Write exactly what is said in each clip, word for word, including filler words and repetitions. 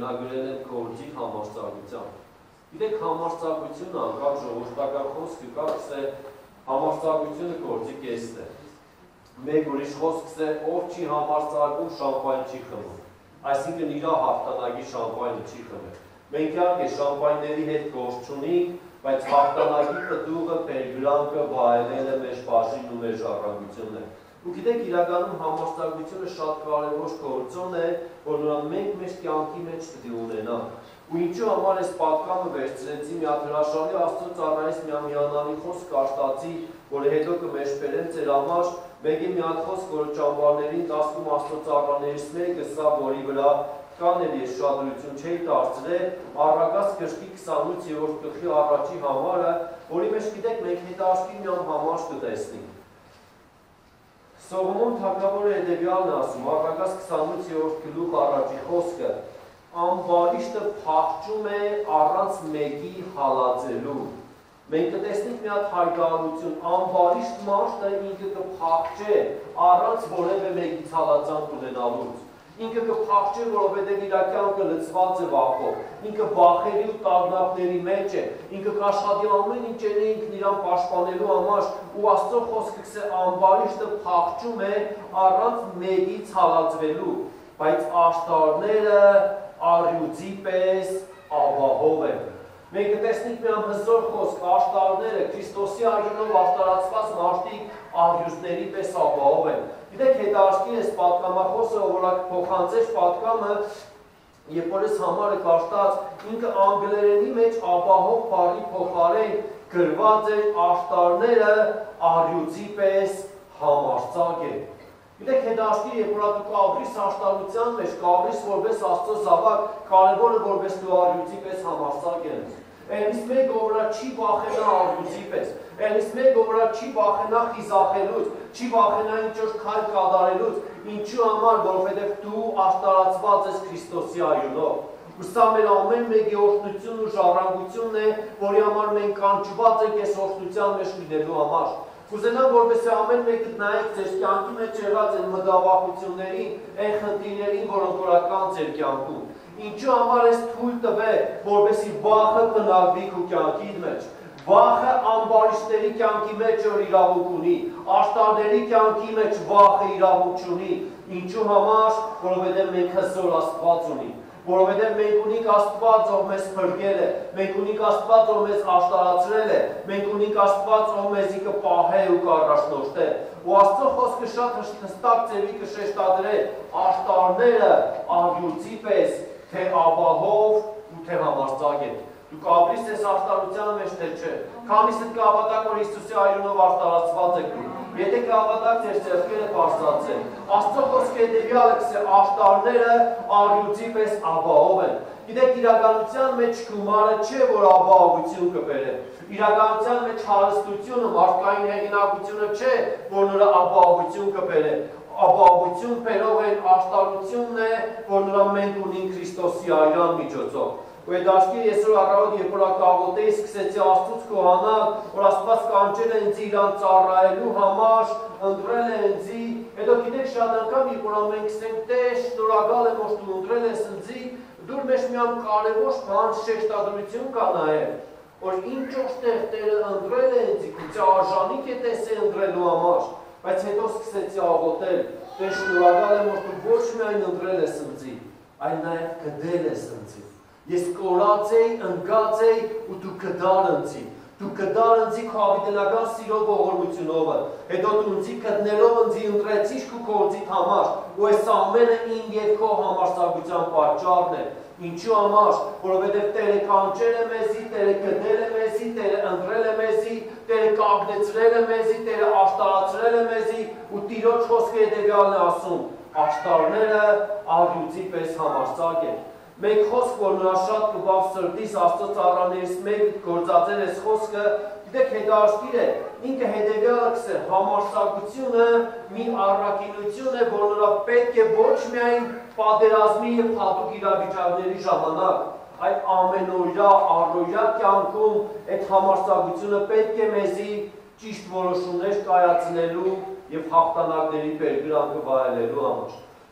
նա գրել է գործի համարձակության։ Գիտեք, համարձակությունը անկապ ժողովրդական խոսքը կա, թե համարձակությունը գործի կեսն է։ Մեկ ուրիշ խոսքս է, ով չի համարձակում, շամպայն չի խմում։ Այսինքն իր հաղթանակի շամպայնը չի խմել։ Մենք իհարկե շամպայնների հետ գործ չունենք, բայց հաղթանակի պտուղը, պերգրանքը վայելել է մեր բաժինն ու մեր ժառանգությունն է։ Ու գիտեք, իրականում համարձակությունը շատ կարևոր գործոն է, որ նրան մենք մեր կյանքի մեջ պետք է ունենանք։ Ու ինչու համար այս պատկամը վերցրեցի մի հատ հրաշալի Աստծո ծառայից մի միանալի խոսք արտացի, որը հետո կմեջբերեմ ձեր համար, մեկի մի հատ խոսք, որը ճամբարներին տասնում Աստծո ծառաներից մեկը, սա որի վրա կան էլ ես շատություն չէի դարձրել, Առակաց գրքի քսանութ-րդ գլխի առաջի համարը, որի մեջ գիտեք մենք հետաքրքիր մի համար կտեսնենք։ Սողոմոն թագավորը հետևյալն է ասում, Առակաց քսանութ-րդ գլուխ առաջի խոսքը, ամբարիշտը փախչում է առանց մեկի հալածելու։ Մենք կտեսնենք մի հատ հայտարարություն, ամբարիշտ մարդը ինքը կփախչե առանց որևէ մեկից հալածանք ունենալուց։ Ինքը կփախչի, որովհետև իր կյանքը լցված է վախով, ինքը վախերի ու տագնապների մեջ է, ինքը կաշխատի ամեն ինչ է ինքն իրան պաշտպանելու համար, ու Աստծո խոսքը կսե ամբարիշտը փախչում է առանց մեկից հալածվելու, բայց աշտարները առյուծի պես ապահով են։ Մենք կտեսնենք մի հզոր խոսք, աշտարները, Քրիստոսի արյունով աշտարացված մարդիկ առյուծների պես ապահով են։ Գիտեք, հետաքրքիր է պատկամախոսը, որ փոխանցեց պատկամը, երբ որ այս համարը կաշտած, ինքը անգլերենի մեջ ապահով բառի փոխարեն գրված է աշտարները առյուծի պես համարձակ են։ Գիտեք, հետաքրքիր է, որ դու կաբրիս աշտարության մեջ, կաբրիս որպես Աստծո զավակ, կարևորը որպես դու առյուծի պես համարձակ են։ Էլիս մեկ ովրա չի վախենա առյուծի պես, էլիս մեկ ովրա չի վախենա խիզախելուց, չի վախենա ինչ-որ քայլ կատարելուց, ինչու համար, որովհետև դու աշտարացված ես Քրիստոսի արյունով։ Ու սա մեր ամեն մեկի օրհնությունն ու ժառանգությունն է, որի համար մենք կանչված ենք այս օրհնության մեջ լինելու համար։ Կուզենամ, որպեսզի ամեն մեկը նայեք ձեր կյանքի մեջ եղած են մտավախություններին, այն խնդիրներին, որոնք որ կան ձեր կյանքում։ Ինչու համար ես թույլ տվել, որպեսզի վախը բնակվի քո կյանքի մեջ։ Վախը ամբարիշտների կյանքի մեջ որ իրավունք ունի, աշտարների կյանքի մեջ վախը իրավունք չունի։ Ինչու համար, որովհետև մենք հզոր Աստված ունենք։ Որովհետև մենք ունենք Աստված, ով մեզ փրկել է, մենք ունենք Աստված, ով մեզ աշտարացրել է, մենք ունենք Աստված, ով մեզի կպահե ու կառաջնորդե։ Ու Աստծո խոսքը շատ հստակ ձևի կշեշտադրե աշտարները առյուծի պես, թե ապահով ու թե համարձակ են։ Դու կապրիս ես աշտարության մեջ, թե չէ։ Քանիսդ կհավատաք, որ Հիսուսի արյունով աշտարացված եք դու։ Եթե կհավատաք, ձեր ձեռքերը բարձրացեն։ Աստծո խոսքը հետևյալը կսե աշտարները առյուծի պես ապահով են։ Գիտեք, իրականության մեջ գումարը չէ, որ ապահովություն կբերե։ Իրականության մեջ հարստությունը, մարդկային հեղինակությունը չէ, որ նրա ապահովություն կբերե։ Ապահովություն բերող այն աշտարությունն է, որ նրա մենք ունենք Քրիստոսի արյան միջոցով։ Ու այդ աշկի եսօր առավոտ, երբ որ ակաղոտեի սկսեցի Աստծուց կոհանալ, որ Աստված կանչել է ինձ իրան ծառայելու համար, ընտրել է ինձ, հետո գիտեք շատ անգամ, երբ որ մենք ասենք, Տեր, շնորհակալ եմ, որ դու ընտրել ես ինձ, դուր մեջ մի ամ կարևոր բան շեշտադրություն կա նաև, որ ինչ որտեղ Տերը ընտրել է ինձ, գուցե արժանիք է տեսել ընտրելու համար, բայց հետո սկսեցի աղոթել, Տեր, շնորհակալ եմ, որ դու ոչ միայն ընտրել ես ինձ, այլ նաև գտել ես ինձ։ Ես կորած էի, ընկած էի ու դու կդար ինձի, դու կդար ինձի քո հավիտենական սիրո ողորմությունովը, հետո դու ինձի գտնելով ինձի ընտրեցիր քո գործիդ համար, ու այս ամենը իմ և քո համարձակության պատճառն է։ Ինչու համար, որովհետև Տերը կանչել է մեզի, Տերը գտել է մեզի, Տերը ընտրել է մեզի, Տերը կանգնեցրել է մեզի, Տերը աշտարացրել է մեզի, ու Տիրոջ խոսքը հետևյալն է ասում, աշտարները առյուծի պես համարձակ են։ Մեկ խոսք, որ նրա շատ կբավ սրտիս Աստծո ծառաներից մեկ գործածել այս խոսքը, գիտեք հետաքրքիր է, ինքը հետևյալը կսե, համարձակությունը մի առաքինություն է, որ նրա պետք է ոչ միայն պատերազմի և հատուկ իրավիճակների ժամանակ, այլ ամենօրյա, առօրյա կյանքում այդ համարձակությունը պետք է մեզի ճիշտ որոշումներ կայացնելու և հաղթանակների պերգրանքը վայելելու համար։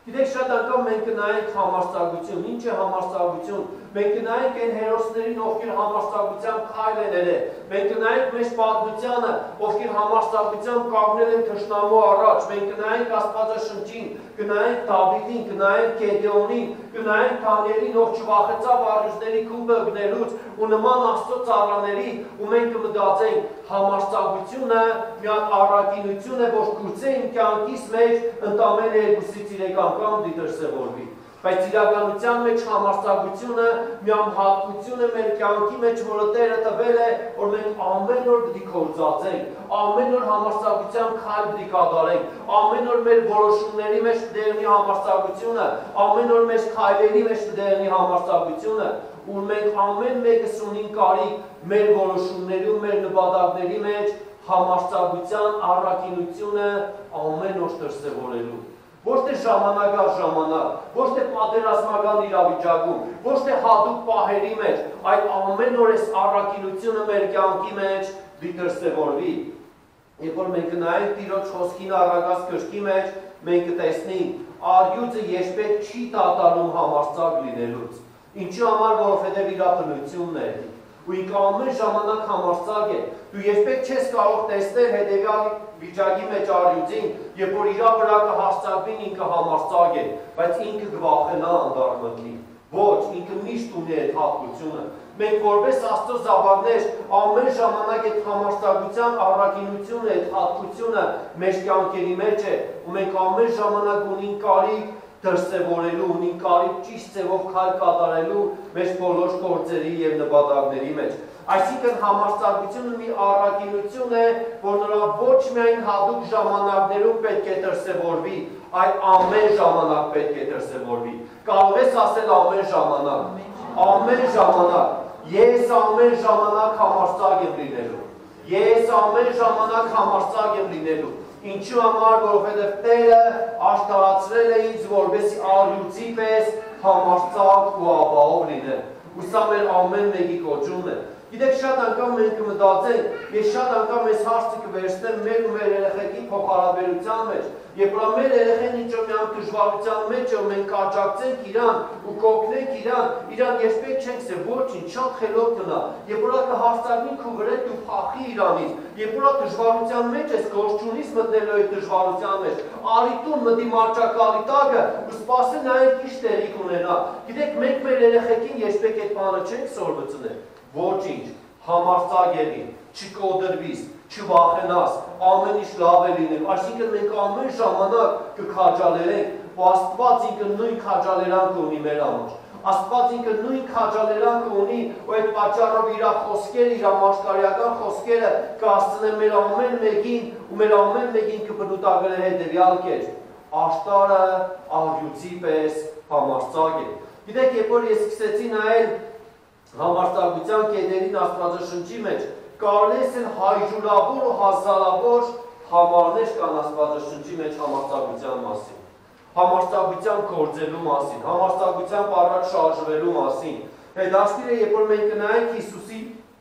Գիտեք, շատ անգամ մենք կնայենք համարձակություն, ինչ է համարձակություն, մենք կնայենք այն հերոսներին, ովքեր համարձակությամբ քայլ են ելել, մենք կնայենք մեր պատմությանը, ովքեր համարձակությամբ կանգնել են թշնամու առաջ, մենք կնայենք Աստվածաշնչին, կնայենք Դավիթին, կնայենք Գեդեոնին, կնայենք Դանիելին, ով չվախեցավ առյուծների քուբը գնելուց ու նման Աստծո ծառաների, ու մենք կմտածենք համարձակությունը մի հատ առաքինություն է, որ գուցե իմ կյանքիս մեջ ընդամենը երկուսից երեք անգամ դիտրսևորվի։ Բայց իրականության մեջ համարձակությունը մի ամհատկություն է մեր կյանքի մեջ, որը Տերը տվել է, որ մենք ամեն օր պիտի գործածենք, ամեն օր համարձակությամբ քայլ պիտի կատարենք, ամեն օր մեր որոշումների մեջ դերնի համարձակությունը, ամեն օր մեր քայլերի մեջ դերնի համարձակությունը, ու մենք ամեն մեկս ունենք կարիք մեր որոշումների ու մեր նպատակների մեջ համարձակության առաքինությունը ամեն օր դրսևորելու։ Ոչ թե ժամանակ առ ժամանակ, ոչ թե պատերազմական իրավիճակում, ոչ թե հատուկ պահերի մեջ, այլ ամեն օր այս առաքինությունը մեր կյանքի մեջ դրսևորվի։ Երբ որ մենք նայենք Տիրոջ խոսքին առակած գրքի մեջ, մենք կտեսնենք առյուծը երբեք չի դադարում համարձակ լինելուց։ Ինչու համար, որովհետև իր բնությունն է։ Ու ինքը ամեն ժամանակ համարձակ է։ Դու երբեք չես կարող տեսնել հետևյալ վիճակի մեջ առյուծին, երբ որ իր վրա կհաստատվին ինքը համարձակ է, բայց ինքը կվախենա անդառ մտնի։ Ոչ, ինքը միշտ ունի այդ հատկությունը։ Մենք որպես Աստծո զավակներ ամեն ժամանակ այդ համարձակության առաքինությունը, այդ հատկությունը մեր կյանքերի մեջ է, ու մենք ամեն ժամանակ ունենք կարիք դրսևորելու, ունենք կարիք ճիշտ ձևով քայլ կատարելու մեր բոլոր գործերի եւ նպատակների մեջ։ Այսինքն համարձակությունը մի առաքինություն է, որ նրա ոչ միայն հատուկ ժամանակներում պետք է դրսևորվի, այլ ամեն ժամանակ պետք է դրսևորվի։ Կարող ես ասել ամեն ժամանակ, ամեն ժամանակ, ես ամեն ժամանակ համարձակ եմ լինելու, ես ամեն ժամանակ համարձակ եմ լինելու։ Ինչու համար, որովհետև Տերը աշտարացրել է ինձ, որպեսզի առյուծի պես համարձակ ու ապահով լինեմ։ Ու սա մեր ամեն մեկի կոչումն է։ Գիտեք, շատ անգամ մենք կմտածենք, ես շատ անգամ այս հարցը կվերցնեմ մեր ու մեր երեխեքի փոխհարաբերության մեջ, երբ որ մեր երեխեն ինչ-որ մի դժվարության մեջ է, մենք կաջակցենք իրան ու կօգնենք իրան, իրան երբեք չենք ասել, ոչինչ, շատ խելոք կնա, երբ որ կհարցակվի քո վրա դու փախի իրանից, երբ որ դժվարության մեջ ես, գործ չունիս մտնելու այդ դժվարության մեջ, արի տուն մտի մարճակալի տակը ու սպասի նայեք ինչ տեղի կունենա։ Գիտեք, մենք մեր երեխեքին երբեք այդ բանը չենք սովորեցնել։ Ոչինչ, համարձակ եղի, չկոտրվիս, չվախենաս, ամեն ինչ լավ է լինելու, այսինքն մենք ամեն ժամանակ կքաջալերենք, ու Աստված ինքը նույն քաջալերանքը ունի մեր համար։ Աստված ինքը նույն քաջալերանքը ունի, ու այդ պատճառով իր խոսքերը, իր մաշկարիական խոսքերը կհասցնեն մեր ամեն մեկին, ու մեր ամեն մեկին կբնութագրել հետևյալ կեր։ Աշտարը առյուծի պես համարձակ է։ Գիտեք, երբ որ ես սկսեցի նայել համարձակության կետերին Աստվածաշնչի մեջ, կարելի է հայժուրավոր ու հազարավոր համարներ կան Աստվածաշնչի մեջ համարձակության մասին, համարձակության գործելու մասին, համարձակությամբ առաջ շարժվելու մասին։ Հետաքրքիր է, երբ որ մենք կնայենք Հիսուսի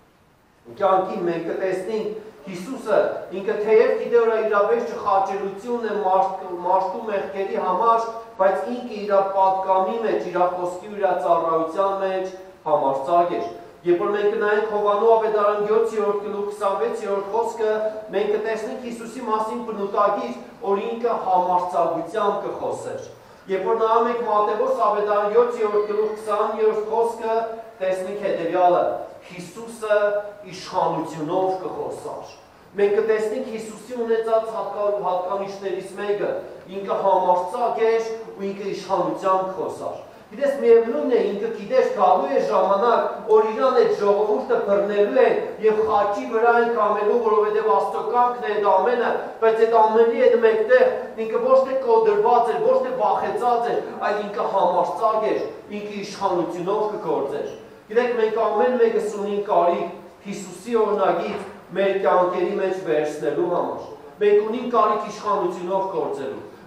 կյանքին, մենք կտեսնենք Հիսուսը ինքը թեև գիտե որ իր վերջը խաչելությունն է մարդու մեղքերի համար, բայց ինքը իր պատկամի մեջ, իր խոսքի ու իր ծառայության մեջ համարձակ էր։ Երբ որ մենք կնայենք Հովանու ավետարան յոթերորդ գլուխ քսանվեցերորդ խոսքը, մենք կտեսնենք Հիսուսի մասին բնութագիր, որ ինքը համարձակությամբ կխոսեր։ Երբ որ նայում ենք Մատթեոս ավետարան յոթերորդ գլուխ քսաներորդ խոսքը, տեսնենք հետևյալը. Հիսուսը իշխանությունով կխոսար։ Մենք կտեսնենք Հիսուսի ունեցած հատկանիշներից մեկը, ինքը համարձակ էր ու ինքը իշխանությամբ խոսար։ Գիտես, միևնույն է, ինքը գիտես գալու է ժամանակ, որ իրան այդ ժողովուրդը բռնելու են եւ խաչի վրա են կամելու, որովհետեւ Աստծո կամքն է այդ ամենը, բայց այդ ամենի հետ մեկտեղ ինքը ոչ թե կոդրված էր, ոչ թե վախեցած էր, այլ ինքը համարձակ էր, ինքը իշխանությունով կգործեր։ Գիտեք, մենք ամեն մեկս ունենք կարիք Հիսուսի օրինագիծ մեր կյանքերի մեջ վերցնելու համար։ Մենք ունենք կարիք իշխանությունով գործելու։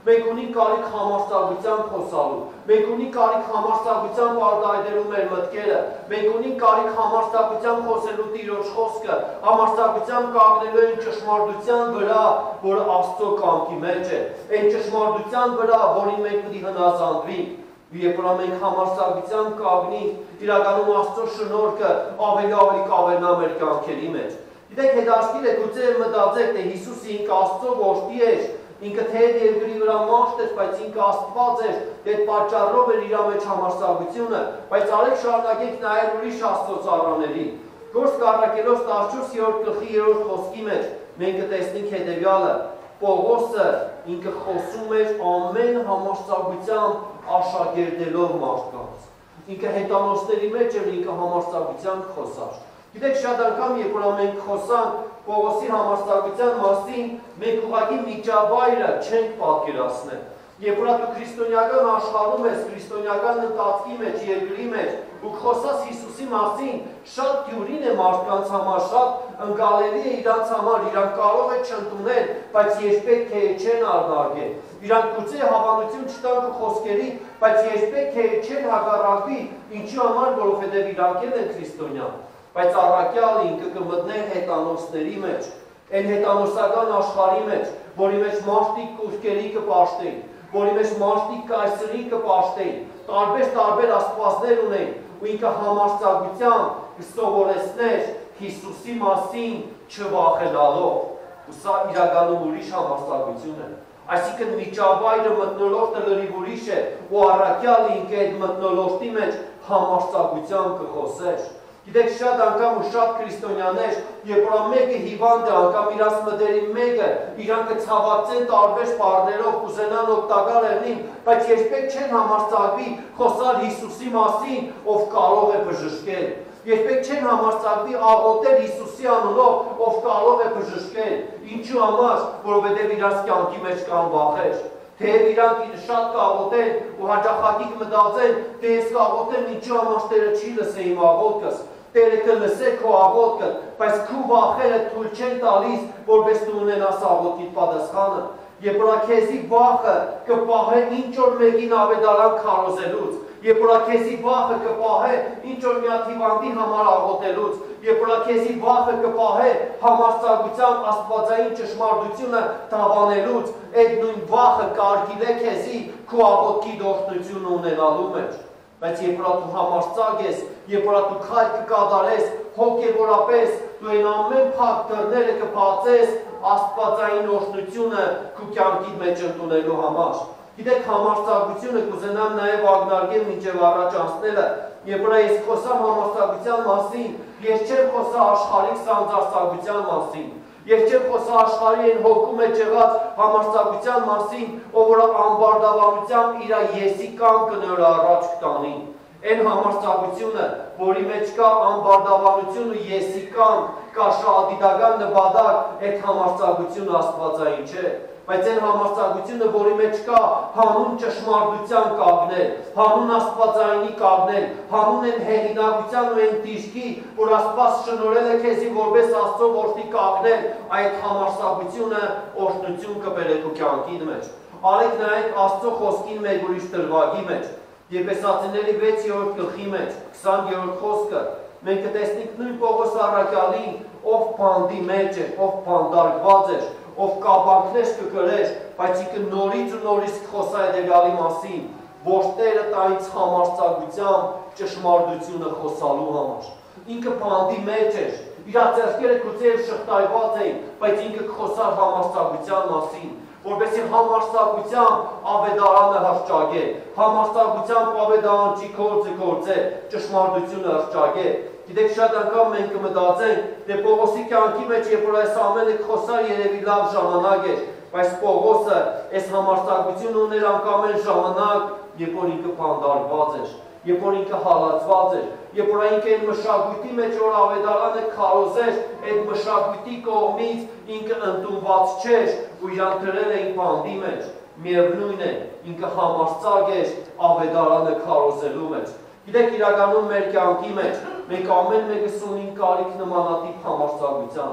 Մենք ունենք կարիք համարձակությամբ խոսալու։ Մենք ունենք կարիք համարձակությամբ արտահայտելու մեր մտքերը։ Մենք ունենք կարիք համարձակությամբ խոսելու Տիրոջ խոսքը, համարձակությամբ կանգնելու այն ճշմարտության վրա, որը Աստծո կամքի մեջ է, այն ճշմարտության վրա, որին մենք պիտի հնազանդվենք։ Երբ որ մենք համարձակությամբ կանգնենք, իրականում Աստծո շնորհքը ավելի ավելի կավելնա մեր կյանքերի մեջ։ Գիտեք, հետաքրքիր է, գուցե մտածեք, թե Հիսուսը ինքը Աստծո որդի էր, ինքը թեև երկրի վրա մարդ էր, բայց ինքը Աստված էր, այդ պատճառով էր իր մեջ համարձակությունը, բայց արեք շարունակեք նայել ուրիշ Աստծո ծառաների։ Գործք առաքելոց տասնչորսերորդ գլխի երրորդ խոսքի մեջ մենք կտեսնենք հետևյալը. Պողոսը ինքը խոսում էր ամեն համարձակությամբ աշակերտելով մարդկանց։ Ինքը հետանոցների մեջ էր, ինքը համարձակությամբ խոսար։ Գիտեք, շատ անգամ, երբ որ մենք խոսանք Պողոսի համարձակության մասին, մենք ուղղակի միջավայրը չենք պատկերացնել։ Երբ որ դու քրիստոնեական աշխարհում ես, քրիստոնեական ընթացքի մեջ, երկրի մեջ, ու խոսած Հիսուսի մասին, շատ դյուրին է մարդկանց համար, շատ ընկալելի է իրանց համար, իրանք կարող է չընդունել, բայց երբեք թե չեն արձագանքել։ Իրանք գուցե հավանություն չտան քո խոսքերի, բայց երբեք թե չեն հակառակվի, ինչի համար, որովհետև իրանք են քրիստոնյա։ Բայց առաքյալը ինքը կմտներ հետանոցների մեջ, այն հետանոցական աշխարհի մեջ, որի մեջ մարդիկ կուրքերի կպաշտեին, որի մեջ մարդիկ կայսրի կպաշտեին, տարբեր-տարբեր աստվածներ ունեն, ու ինքը համարձակությամբ կսովորեցներ Հիսուսի մասին չվախենալով, ու սա իրականում ուրիշ համարձակություն է։ Այսինքն միջավայրը մթնոլորտը լրիվ ուրիշ է, ու առաքյալը ինքը այդ մթնոլորտի մեջ համարձակությամբ կխոսեր։ Գիտեք, շատ անգամ ու շատ քրիստոնյաներ, երբ որ մեկը հիվանդ է, անգամ իրանց մտերի մեկը, իրանք կցավացեն տարբեր բառներով, կուզենան օգտակար եղնին, բայց երբեք չեն համարձակվի խոսալ Հիսուսի մասին, ով կարող է բժշկել։ Երբեք չեն համարձակվի աղոթել Հիսուսի անունով, ով կարող է բժշկել։ Ինչու համար, որովհետև իրանց կյանքի մեջ կան վախեր։ Թեև իրանք շատ կաղոթեն ու հաճախակի կմտածեն, թե ես կաղոթեմ, ինչու համար Տերը չի լսե իմ աղոթքս։ Տերը կլսե քո աղոթքը, բայց քո վախերը թույլ չեն տալիս, որպես դու ունենաս աղոթքի պատասխանը։ Երբ որ քեզի վախը կպահե ինչ որ մեկին ավետարան քարոզելուց, երբ որ քեզի վախը կպահե ինչ որ մի հիվանդի համար աղոթելուց, երբ որ քեզի վախը կպահե համարձակությամբ աստվածային ճշմարտությունը դավանելուց, այդ նույն վախը կարգիլ է քեզի քո աղոթքի դողդությունը ունենալու մեջ։ Բայց երբ որ դու համարձակ ես, երբ որ դու քայլ կկատարես, հոգևորապես դու այն ամեն փակ դռները կբացես աստվածային օրհնությունը քո կյանքի մեջ ընդունելու համար։ Գիտեք, համարձակությունը կուզենամ նաև ակնարկել մինչև առաջ անցնելը, երբ որ ես խոսամ համարձակության մասին, ես չեմ խոսա աշխարհիկ սանձարձակության մասին, ես չեմ խոսա աշխարհի այն հոգու մեջ եղած համարձակության մասին, ով որ ամբարտավանությամբ իր եսի կան կնորը առաջ կտանի։ Այն համարձակությունը, որի մեջ կա ամբարտավանություն ու եսի կան, կա շահադիտական նպատակ, այդ համարձակությունը աստվածային չէ։ Բայց այն համարձակությունը, որի մեջ կա հանուն ճշմարտության կանգնել, հանուն աստվածայինի կանգնել, հանուն այն հեղինակության ու այն դիրքի, որ Աստված շնորհել է քեզի որպես Աստծո որդի կանգնել, այդ համարձակությունը օրհնություն կբերի քո կյանքի մեջ։ Արեք նայեք Աստծո խոսքին մեր ուրիշ դրվագի մեջ, Եփեսացիների վեցերորդ գլխի մեջ, քսաներորդ խոսքը, մենք կտեսնենք նույն Պողոս առաքյալին, ով բանդի մեջ էր, ով բանդարկված էր, ով կապանքներ կկրեր, բայց ինքը նորից ու նորից կխոսա հետևյալի մասին, որ Տերը տա ինձ համարձակությամբ ճշմարտությունը խոսալու համար։ Ինքը բանդի մեջ էր, իր ձեռքերը գուցե շղթայված էին, բայց ինքը կխոսար համարձակության մասին, որպեսզի համարձակությամբ ավետարանը հռչակե, համարձակությամբ ավետարանչի գործը գործե, ճշմարտությունը հռչակե։ Գիտեք, շատ անգամ մենք կմտածենք, թե Պողոսի կյանքի մեջ, երբ որ այս ամենը խոսար, երևի լավ ժամանակ էր, բայց Պողոսը այս համարձակությունը ուներ անգամ այն ժամանակ, երբ որ ինքը բանդարկված էր, երբ որ ինքը հալածված էր, երբ որ ինքը այն մշակույթի մեջ, որ ավետարանը քարոզեր, այդ մշակույթի կողմից ինքը ընդունված չէր ու իրան դրել էին բանդի մեջ։ Միևնույն է, ինքը համարձակ էր ավետարանը քարոզելու մեջ։ Գիտեք, իրականում մեր կյանքի մեջ մենք ամեն մեկս ունենք կարիք նմանատիպ համարձակության։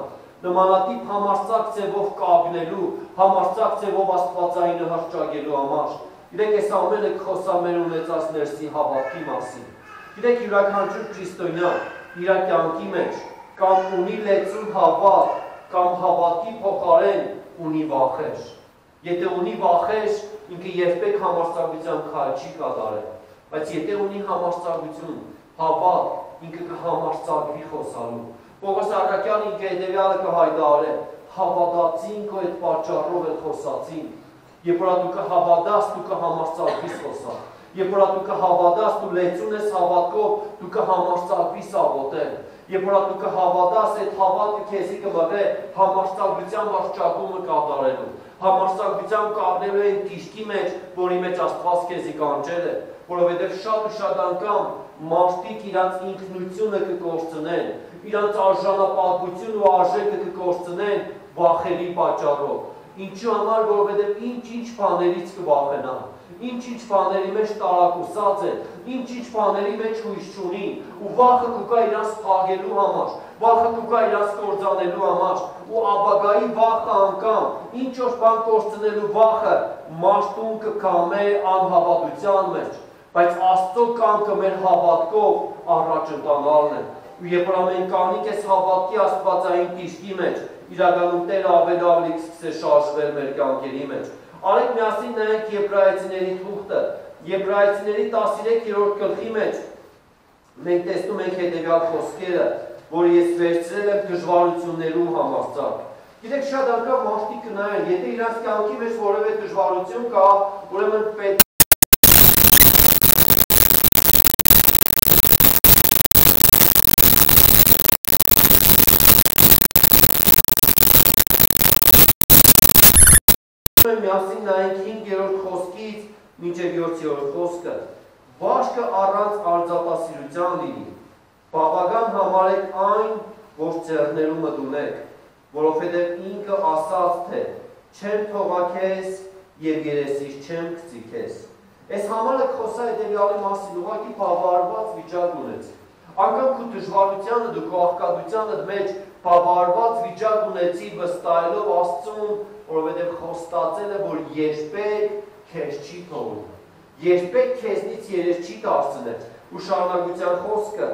նմանատիպ համարձակ ձևով կանգնելու, համարձակ ձևով Աստվածայինը հռչակելու համար։ Գիտեք, այս ամենը կխոսա մեր ունեցած ներսի հավատքի մասին։ Գիտեք, յուրաքանչյուր քրիստոնյա իր կյանքի մեջ կամ ունի լեցուն հավատ, կամ հավատքի փոխարեն ունի վախեր։ Եթե ունի վախեր, ինքը երբեք համարձակությամբ քայլ չի կատարել, բայց եթե ունի համարձակություն, հավատ, ինքը կհամարձակվի խոսալու։ Պողոս առաքյալը ինքը հետևյալը կհայտարարի, հավատացին քո այդ պատճառով էլ խոսացին։ Երբ որ դու կհավատաս, դու կհամարձակվես խոսալ։ Երբ որ դու կհավատաս, դու լեցուն ես հավատքով, դու կհամարձակվես աղոթել։ Երբ որ դու կհավատաս, այդ հավատքը քեզի կմղե համարձակությամբ արժանացումը կատարելու։ Համարձակությամբ կառնելու այն դիշկի մեջ, որի մեջ Աստված քեզի կանչել է, որովհետև շատ ու շատ անգամ մարդիկ իրանց ինքնությունը կկորցնեն, իրանց արժանապատվություն ու արժեքը կկորցնեն վախերի պատճառով։ Ինչու համար, որովհետև ինչ-ինչ բաներից կվախենան, ինչ-ինչ բաների մեջ տարակուսած են, ինչ-ինչ բաների մեջ հույս չունի, ու վախը կուկա իրանց փակելու համար, վախը կուկա իրանց կործանելու համար, ու ապագայի վախը անգամ, ինչ-որ բան կորցնելու վախը մարդուն կկամե անհավատության մեջ, բայց Աստծո կամքը մեր հավատքով առաջ ընկալնալն է։ Ու երբ որ ամեն կանիկ ես հավատքի աստվածային դիշկի մեջ, իրականում Տերը ավելի ավելի կսկսե շարժվել մեր կյանքերի մեջ։ Արեք միասին նայենք Եբրայեցիների թուղթը, Եբրայեցիների տասներորդ գլխի մեջ մենք տեսնում ենք հետևյալ խոսքերը, որ ես վերցրել եմ դժվարություններու համարձակ։ Գիտեք, շատ անգամ մարդիկ կնայեն, եթե իրանց կյանքի մեջ որևէ դժվարություն կա, ուրեմն պետք միասին նայենք հինգերորդ խոսքից մինչև յոթերորդ խոսքը։ Բաշկը առանց արձատասիրության լինի, բավական համարեք այն, որ ձեռներու մտունեք, որովհետև ինքը ասաց թե չեմ թողա քեզ եւ երեսից չեմ գցի քեզ։ Այս համարը խոսա հետևյալի մասին, ուղղակի բավարարված վիճակ ունեցի։ Անգամ քո դժվարությանը, դու քո աղքատությանդ մեջ բավարարված վիճակ ունեցի վստահելով Աստծուն, որովհետև խոստացել է, որ երբեք քեզ չի թողնի, երբեք քեզնից երես չի դարձնել։ Ու շարունակության խոսքը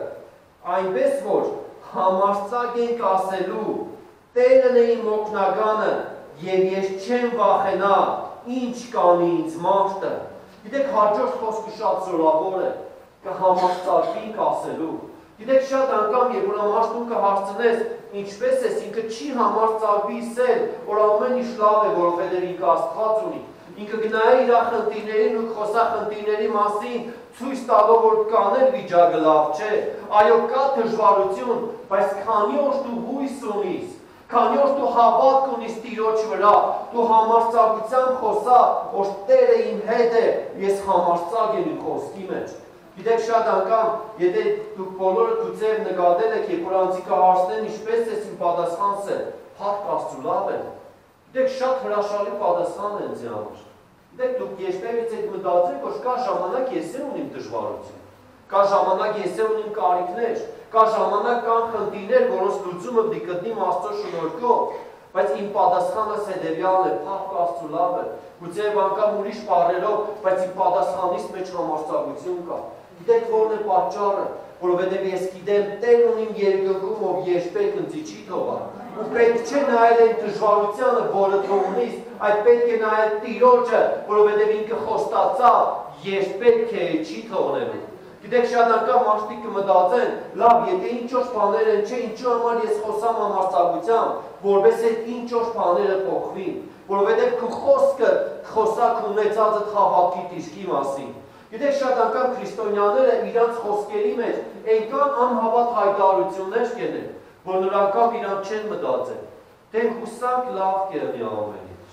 այնպես որ համարձակ ենք ասելու, Տերն է իմ օգնականը, եւ ես չեմ վախենա, ինչ կանի ինձ մարդը։ Գիտեք, հաջորդ խոսքը շատ զորավոր է, կհամարձակվենք ասելու։ Գիտեք, շատ անգամ, երբ որ մարդուն կհարցնես, ինչպես ես, ինքը չի համարձակվի ասել, որ ամեն ինչ լավ է, որովհետև ինքը Աստված ունի։ Ինքը գնայի իր խնդիրներին ու խոսա խնդիրների մասին, ցույց տալով, որ կանել վիճակը լավ չէ։ Այո, կա դժվարություն, բայց քանի որ դու հույս ունիս, քանի որ դու հավատ ունիս Տիրոջ վրա, դու համարձակությամբ խոսա, որ Տերը իմ հետ է, ես համարձակ եմ իմ խոսքի մեջ։ Գիտեք, շատ անգամ, եթե դուք բոլորը դուք նկատել եք, երբ որ անձիկը հարցնեն, ինչպես ես իմ պատասխանս է, փառք Աստծու լավ է։ Գիտեք, շատ հրաշալի պատասխան է ինձ համար։ Գիտեք, դուք երբևիցե եք մտածել, որ կա ժամանակ ես էլ ունիմ դժվարություն, կա ժամանակ ես էլ ունիմ կարիքներ, կա ժամանակ կան խնդիրներ, որոնց լուծումը պիտի գտնիմ Աստծո շնորհքով, բայց իմ պատասխանս հետևյալն է, փառք Աստծու լավ է։ Գուցե անգամ ուրիշ բառերով, բայց իմ պատասխանիս մեջ համարձակություն կա։ Գիտեք որն է պատճառը, որովհետև ես գիտեմ Տեր ունիմ երկնքում, ով երբեք ինձ չի թողա։ Ու պետք չէ նայել այն դժվարությանը, որը դու ունիս, այլ պետք է նայել Տիրոջը, որովհետև ինքը խոստացավ, երբեք քեզ չի թողնելու։ Գիտեք, շատ անգամ մարդիկ կմտածեն, լավ, եթե ինչ-որ բաներ են, չէ, ինչու համար ես խոսամ համարձակությամբ, որպես այդ ինչ-որ բաները փոխվին, որովհետև քո խոսքը խոսա քո ունեցածդ հավատքի դիշկի մասին։ Գիտեք, շատ անգամ քրիստոնյաները իրանց խոսքերի մեջ այնքան անհավատ հայտարարություններ կենեն, որ նրանք իրանք չեն մտածել, թե հուսանք լավ կեղնի ամենից։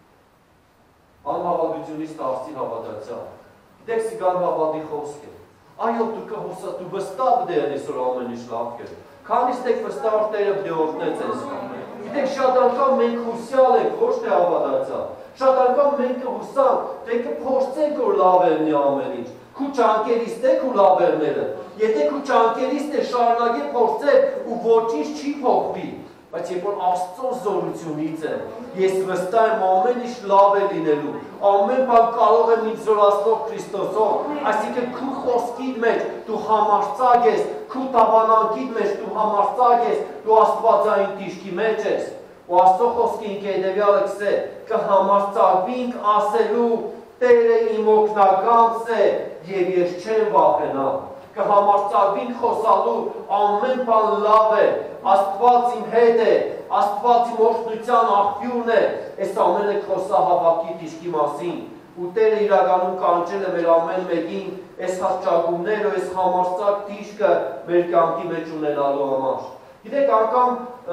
Անհավատությունից դարձի հավատացյալ։ Գիտեք, սիգան հավատի խոսք է։ Այո, դու կհոսա, դու վստահ դերնես, որ ամեն ինչ լավ կեր։ Քանիստ եք վստահ որ Տերը դեորտնեց ես։ Գիտեք, շատ անգամ մենք հուսյալ ենք, ոչ թե հավատացյալ։ Շատ անգամ մենք կհուսանք, թե կփորձենք, որ լավ ելնի ամեն ինչ։ Քու ճանկերիստ եք ու լավ ելները։ Եթե քու ճանկերիստ է շարունակի փորձել ու ոչինչ չի փոխվի, բայց երբ որ Աստծո զորությունից է, ես վստահ եմ ամեն ինչ լավ է լինելու, ամեն բան կարող եմ ինձ զորացնող Քրիստոսով, այսինքն քո խոսքիդ մեջ դու համարձակ ես, քո տավանանքիդ մեջ դու համարձակ ես, դու աստվածային դիշկի մեջ ես, ու Աստծո խոսքի ինքը հետևյալը կսե, կհամարձակվինք ասելու Տերը իմ օգնականս է և ես չեմ վախենա, կհամարձակվինք խոսալու ամեն բան լավ է, Աստված իմ հետ է, Աստված իմ օրհնության աղբյուրն է, այս ամենը խոսահավաքի դիշկի մասին, ու Տերը իրականում կանչել է մեր ամեն մեկին այս հռչակումները, այս համարձակ դիշկը մեր կյանքի մեջ ունենալու համար։ Գիտեք, անգամ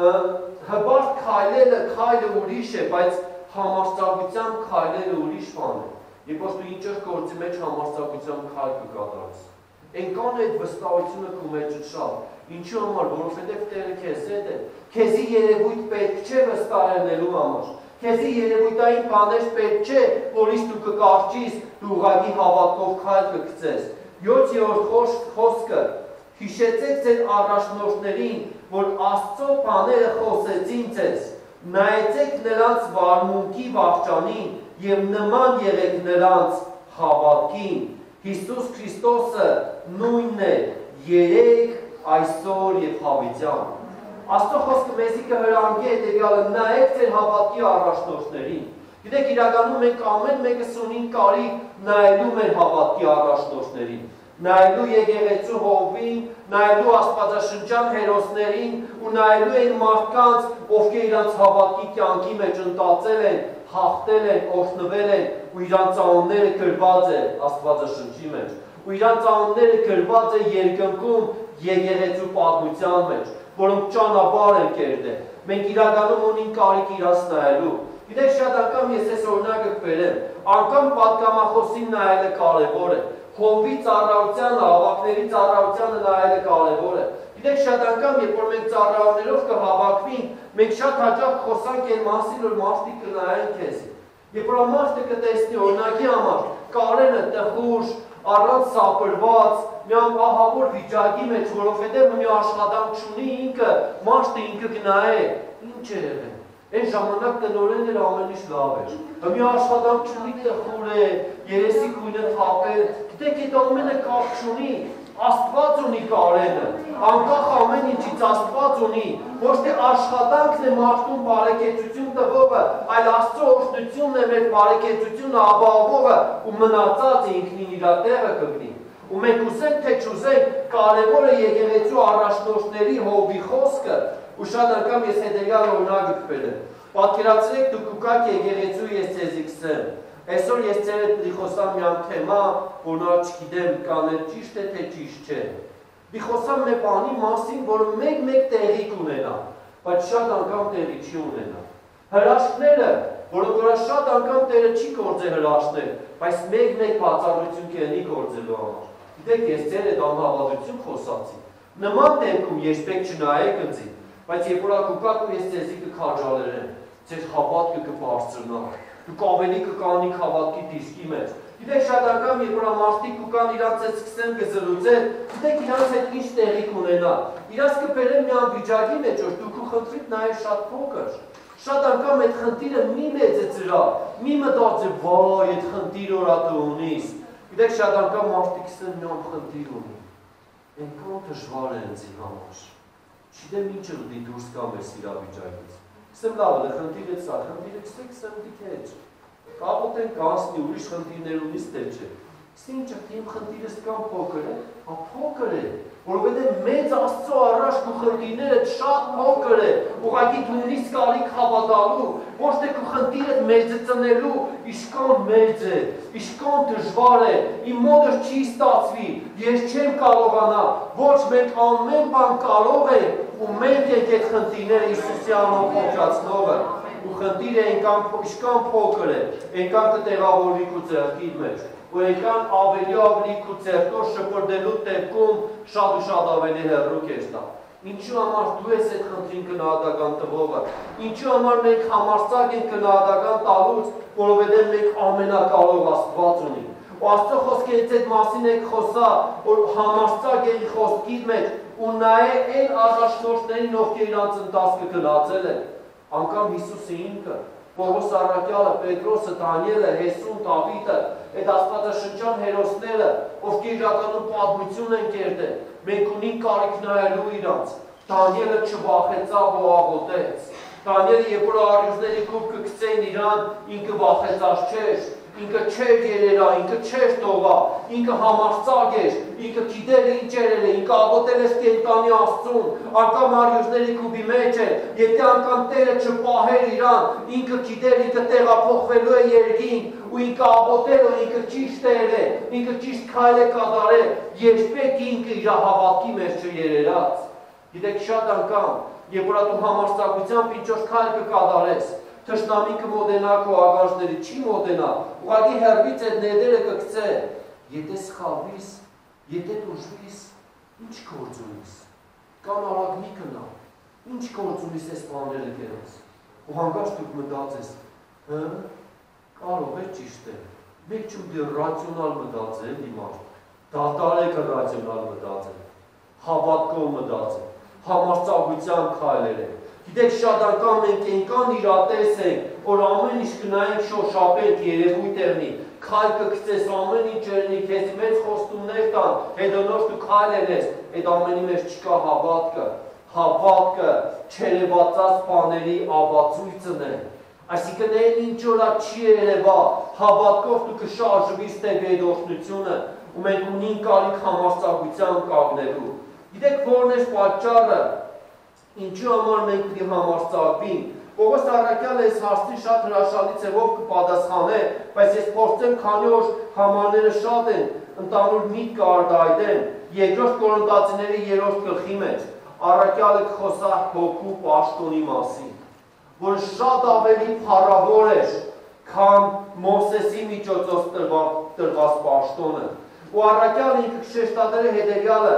հբարտ քայլելը քայլը ուրիշ է, բայց համարձակությամբ քայլելը ուրիշ բան է։ Երբ որ դու ինչ-որ գործի մեջ համարձակությամբ քայլ կկատարես։ Այնքան այդ վստահությունը քո մեջ շատ։ Ինչու համար, որովհետև Տերը քեզ հետ է։ Քեզի երևույթ պետք չէ վստահելու համար։ Քեզի երևույթային բաներ պետք չէ, որից դու կկարճիս, դու ուղղակի հավատքով քայլ կգցես։ յոթերորդ խոսքը հիշեցեք ձեր առաջնորդներին, որ Աստծո բաները խոսեցին ձեզ։ Նայեցեք նրանց վարմունքի վախճանին և նման եղեք նրանց հավատքին։ Հիսուս Քրիստոսը նույնն է երեկ, այսօր և հավիտյան։ Աստծո խոսքը մեզի կհրամանի հետևյալը, նայեք ձեր հավատքի առաջնորդներին։ Գիտեք, իրականում մենք ամեն մեկս ունենք կարիք նայելու մեր հավատքի առաջնորդներին, նայելու եկեղեցու հովին, նայելու աստվածաշնչյան հերոսներին ու նայելու այն մարդկանց, ովքեր իրանց հավատքի կյանքի մեջ ընտածել են, հաղթել են, օրհնվել են ու իրանց անունները գրված է աստվածաշնչի մեջ, ու իրանց անունները գրված է երկնքում եկեղեցու պատմության մեջ, որոնք ճանապարհ են կերտել։ Մենք իրականում ունենք կարիք իրանց նայելու։ Գիտեք, շատ անգամ ես այս օրինակը կբերեմ, անգամ պատգամախոսին նայելը կարևոր է, Հովի ծառայությանը, հավաքների ծառայությանը նայելը կարևոր է։ Գիտեք, շատ անգամ, երբ որ մենք ծառայողներով կհավաքվենք, մենք շատ հաճախ խոսանք այն մասին, որ մարդիկ կնայեն քեզի։ Երբ որ մարդը կտեսնի, օրինակի համար, Կարենը տխուր, առանց սապրված, մի ահավոր վիճակի մեջ, որովհետև մի աշխատանք չունի ինքը, մարդը ինքը կնայե, ինչ է եղել։ Այն ժամանակ տնօրենն էր ամեն ինչ լավ էր։ Մի աշխատանք չունի, տխուր է, երեսի քույնը թափել, գիտեք, այդ ամենը կապ չունի, Աստված ունի Կարենը, անկախ ամեն ինչից Աստված ունի, ոչ թե աշխատանքն է մարդուն բարեկեցություն տվողը, այլ Աստծո օրհնությունն է մեր բարեկեցությունը ապահովողը ու մնացած ինքնին իր տեղը կգնի։ Ու մենք ուզենք թե չուզենք, կարևոր է եկեղեցու առաջնորդների Հովի խոսքը, ու շատ անգամ ես հետևյալ օրինակը կբերեմ։ Պատկերացրեք դուք ուկաք եկեղեցու ես ձեզի կսեմ։ Այսօր ես ձեր հետ պիտի խոսամ մի հատ թեմա, որ նա չգիտեմ կանել ճիշտ է թե ճիշտ չէ։ Պիտի խոսամ մի բանի մասին, որը մեկ-մեկ տեղի կունենա, բայց շատ անգամ տեղի չի ունենա։ Հրաշքները, որոնք որ շատ անգամ Տերը չի գործել հրաշքներ, բայց մեկ-մեկ բացառություն կլինի գործելու համար։ Գիտեք, ես ձեր հետ անհավատություն խոսացի։ Նման դեպքում երբեք չնայեք ինձ, բայց երբ որ ակուկակ ու ես ձեզի կքաջալերեմ, ձեր հավատքը կբարձրնա, դուք ավելի կկանիք հավատքի դիրքի մեջ։ Գիտեք, շատ անգամ երբ որ մարդիկ կան իրանց հետ սկսեն կզրուցել, գիտեք իրանց հետ ինչ տեղի կունենա։ Իրանց կբերեն մի անվիճակի մեջ, որ դուք ու խնդրիք նաև շատ փոքր։ Շատ անգամ այդ խնդիրը մի մեծ է ծրա, մի մտածի, վայ, այդ խնդիրը որ դու ունիս։ Գիտեք, շատ անգամ մարդիկ ասեն մի խնդիր ունի։ Այնքան դժվար է ինձ համար։ Չգիտեմ ինչ է ուտի դուրս կամ այս իրավիճակից։ Ասեմ լավ է, խնդիրը սա, խնդիրը կսեք, ասեմ դիք հետ։ Կապոտ են կասնի, ուրիշ խնդիրներ ունիս դե չէ։ Իսկ ինչ է, իմ խնդիրս կամ փոքր է, հա փոքր է, որովհետև մեծ Աստծո առաջ քո խնդիրները շատ փոքր է, ուղղակի դու ունիս կարիք հավատալու, ոչ թե քո խնդիրը մեծացնելու, ինչքան մեծ է, ինչքան դժվար է, իմ մոտս չի ստացվի, ես չեմ կարողանա, ոչ մենք ամեն բան կարող ենք, ու մենք ենք այդ խնդիրները Հիսուսի անունով փոխացնողը, ու խնդիրը ինչքան փոքր է, այնքան կտեղավորվի քո ձեռքի մեջ, ու այնքան ավելի ավելի քո ձեռքով շպրտելու դեպքում շատ ու շատ ավելի հեռու կես տա։ Ինչու համար դու ես այդ խնդրին գնահատական տվողը, ինչու համար մենք համարձակ ենք գնահատական տալուց, որովհետև մենք ամենակարող Աստված ունենք։ Ու Աստծո խոսքերից այդ մասին եք խոսա, որ համարձակ եք խոսքիդ մեջ, ու նայե այն առաջնորդներին, ովքեր իրանց ընթացքը գնացել են, անգամ Հիսուսը ինքը, Պողոս առաքյալը, Պետրոսը, Դանիելը, Հեսուն, Դավիթը, այդ աստվածաշնչյան հերոսները, ովքեր իրականում պատմություն են կերտել, մենք ունենք կարիք նայելու իրանց։ Դանիելը չվախեցավ ու աղոթեց։ Դանիելը երբ որ առյուծների կուպքը գցեին իրան, ինքը վախեցած չէր, ինքը չէր երերա, ինքը չէր տողա, ինքը համարձակ էր, ինքը գիտեր ինչ երել է, ինքը աղոթել էր կենդանի Աստծուն, անգամ առյուծների կուպի մեջ էր, եթե անգամ Տերը չպահեր իրան, ինքը գիտեր, ինքը տեղափոխվելու է երկին, ու ինքը աղոթել ու ինքը ճիշտ էր է, ինքը ճիշտ քայլ է կատարել, երբեք ինքը իր հավատքի մեջ չերերած։ Գիտեք, շատ անգամ, երբ որ դու համարձակությամբ ինչ-որ քայլ կկատարես, թշնամին կմոտենա քո ականջների, չի մոտենա, ուղղակի հեռվից այդ ներդերը կգցե, եթե սխալվիս, եթե տուժվիս, ինչ գործ ունիս, կամ արագ մի գնա, ինչ գործ ունիս այս բաները կերես, ու հանկարծ դուք մտածես, հը, կարող է ճիշտ է, մեկ չում դեռ ռացիոնալ մտածել իմաստ, դատարեք ռացիոնալ մտածել, հավատքով մտածել, համարձակության քայլեր են։ Գիտեք, շատ անգամ մենք այնքան իրատես ենք, որ ամեն ինչ գնայինք շոշափենք երևույթ եղնի, քայլ կգցես, ամեն ինչ եղնի, քեզ մեծ խոստումներ տան, հետոնով դու քայլ ելես, այդ ամենի մեջ չկա հավատքը, հավատքը չերևացած բաների ապացույցն է։ Այսինքն այն ինչ որ չի երևա, հավատքով դու կշարժվείς դեպի այդ օրհնությունը, ու մենք ունենք կարիք համարձակության կանգնելու։ Գիտեք, որն է պատճառը, ինչու համար մենք պետք է համարձակվենք։ Պողոս առաքյալը այս հարցին շատ հրաշալի ձևով կպատասխանե, բայց ես փորձեմ, քանի որ համարները շատ են, ընդհանուր միտք կարտահայտեմ, երկրորդ Կորինթացիների երրորդ գլխի մեջ առաքյալը կխոսա հոգու պաշտոնի մասին, որ շատ ավելի փառավոր էր, քան Մովսեսի միջոցով տրված պաշտոնը։ Ու առաքյալը ինքը կշեշտադրել է հետևյալը.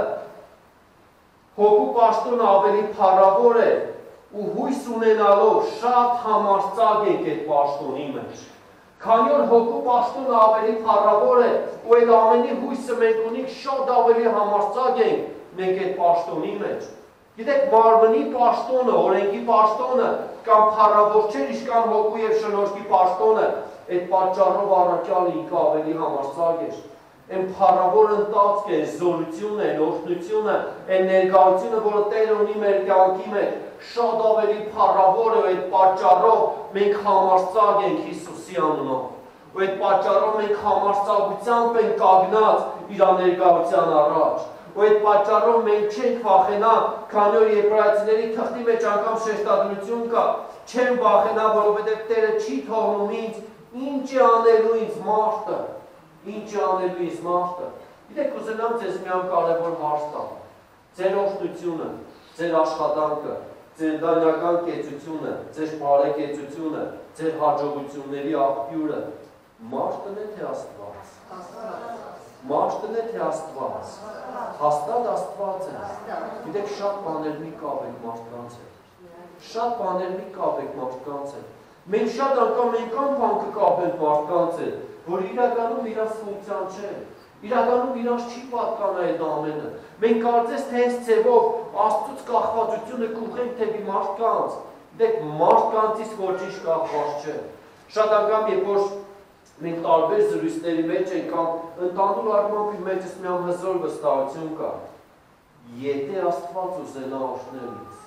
հոգու պաշտոնը ավելի փառավոր է ու հույս ունենալով շատ համարձակ ենք այդ պաշտոնի մեջ։ Քանի որ հոգու պաշտոնը ավելի փառավոր է ու այդ ամենի հույսը մենք ունենք շատ ավելի համարձակ ենք մենք այդ պաշտոնի մեջ։ Գիտեք, մարմնի պաշտոնը, օրենքի պաշտոնը կամ փառավոր չէ, ինչքան հոգու եւ շնորհքի պաշտոնը, այդ պատճառով առաքյալը ինքը ավելի համարձակ էր։ Այն փառավոր ընթացք է, զորությունը, օրհնությունը, այն ներկայությունը, որը Տերը ունի մեր կյանքի մեջ, շատ ավելի փառավոր է, այդ պատճառով մենք համարձակ ենք Հիսուսի անունով։ Ու այդ պատճառով մենք համարձակությամբ ենք կանգնած իր ներկայության առաջ։ Ու այդ պատճառով մենք չենք վախենա, քանի որ Եբրայեցիների թղթի մեջ անգամ շեշտադրություն կա, չեմ վախենա, որովհետև Տերը չի թողնում ինձ, ինչ է անելու ինձ մարդը։ Ինչ է անելու ինձ մարդը։ Գիտեք, կուզենամ ձեզ մի կարևոր հարց տամ։ Ձեր օրհնությունը, ձեր աշխատանքը, ձեր ընտանեկան կեցությունը, ձեր բարեկեցությունը, ձեր հաջողությունների աղբյուրը մարդն է թե Աստված։ Մարդն է թե Աստված։ Հաստատ Աստված է։ Գիտեք, շատ բաներ մի կապեք մարդկանց հետ։ Շատ բաներ մի կապեք մարդկանց հետ։ Մենք շատ անգամ այնքան բան կկապենք մարդկանց հետ, որ իրականում իրանց ֆունկցիան չէ, իրականում իրանց չի պատկանա այդ ամենը։ Մենք կարծես թե այս ձևով Աստծուց կախվածությունը կուղենք դեպի մարդկանց, դեք մարդկանցից ոչինչ կախված չէ։ Շատ անգամ երբ որ մենք տարբեր զրույցների մեջ ենք կամ ընդհանուր առմամբ մեջս մի հզոր վստահություն կա, եթե Աստված ուզենա օրհնել ինձ,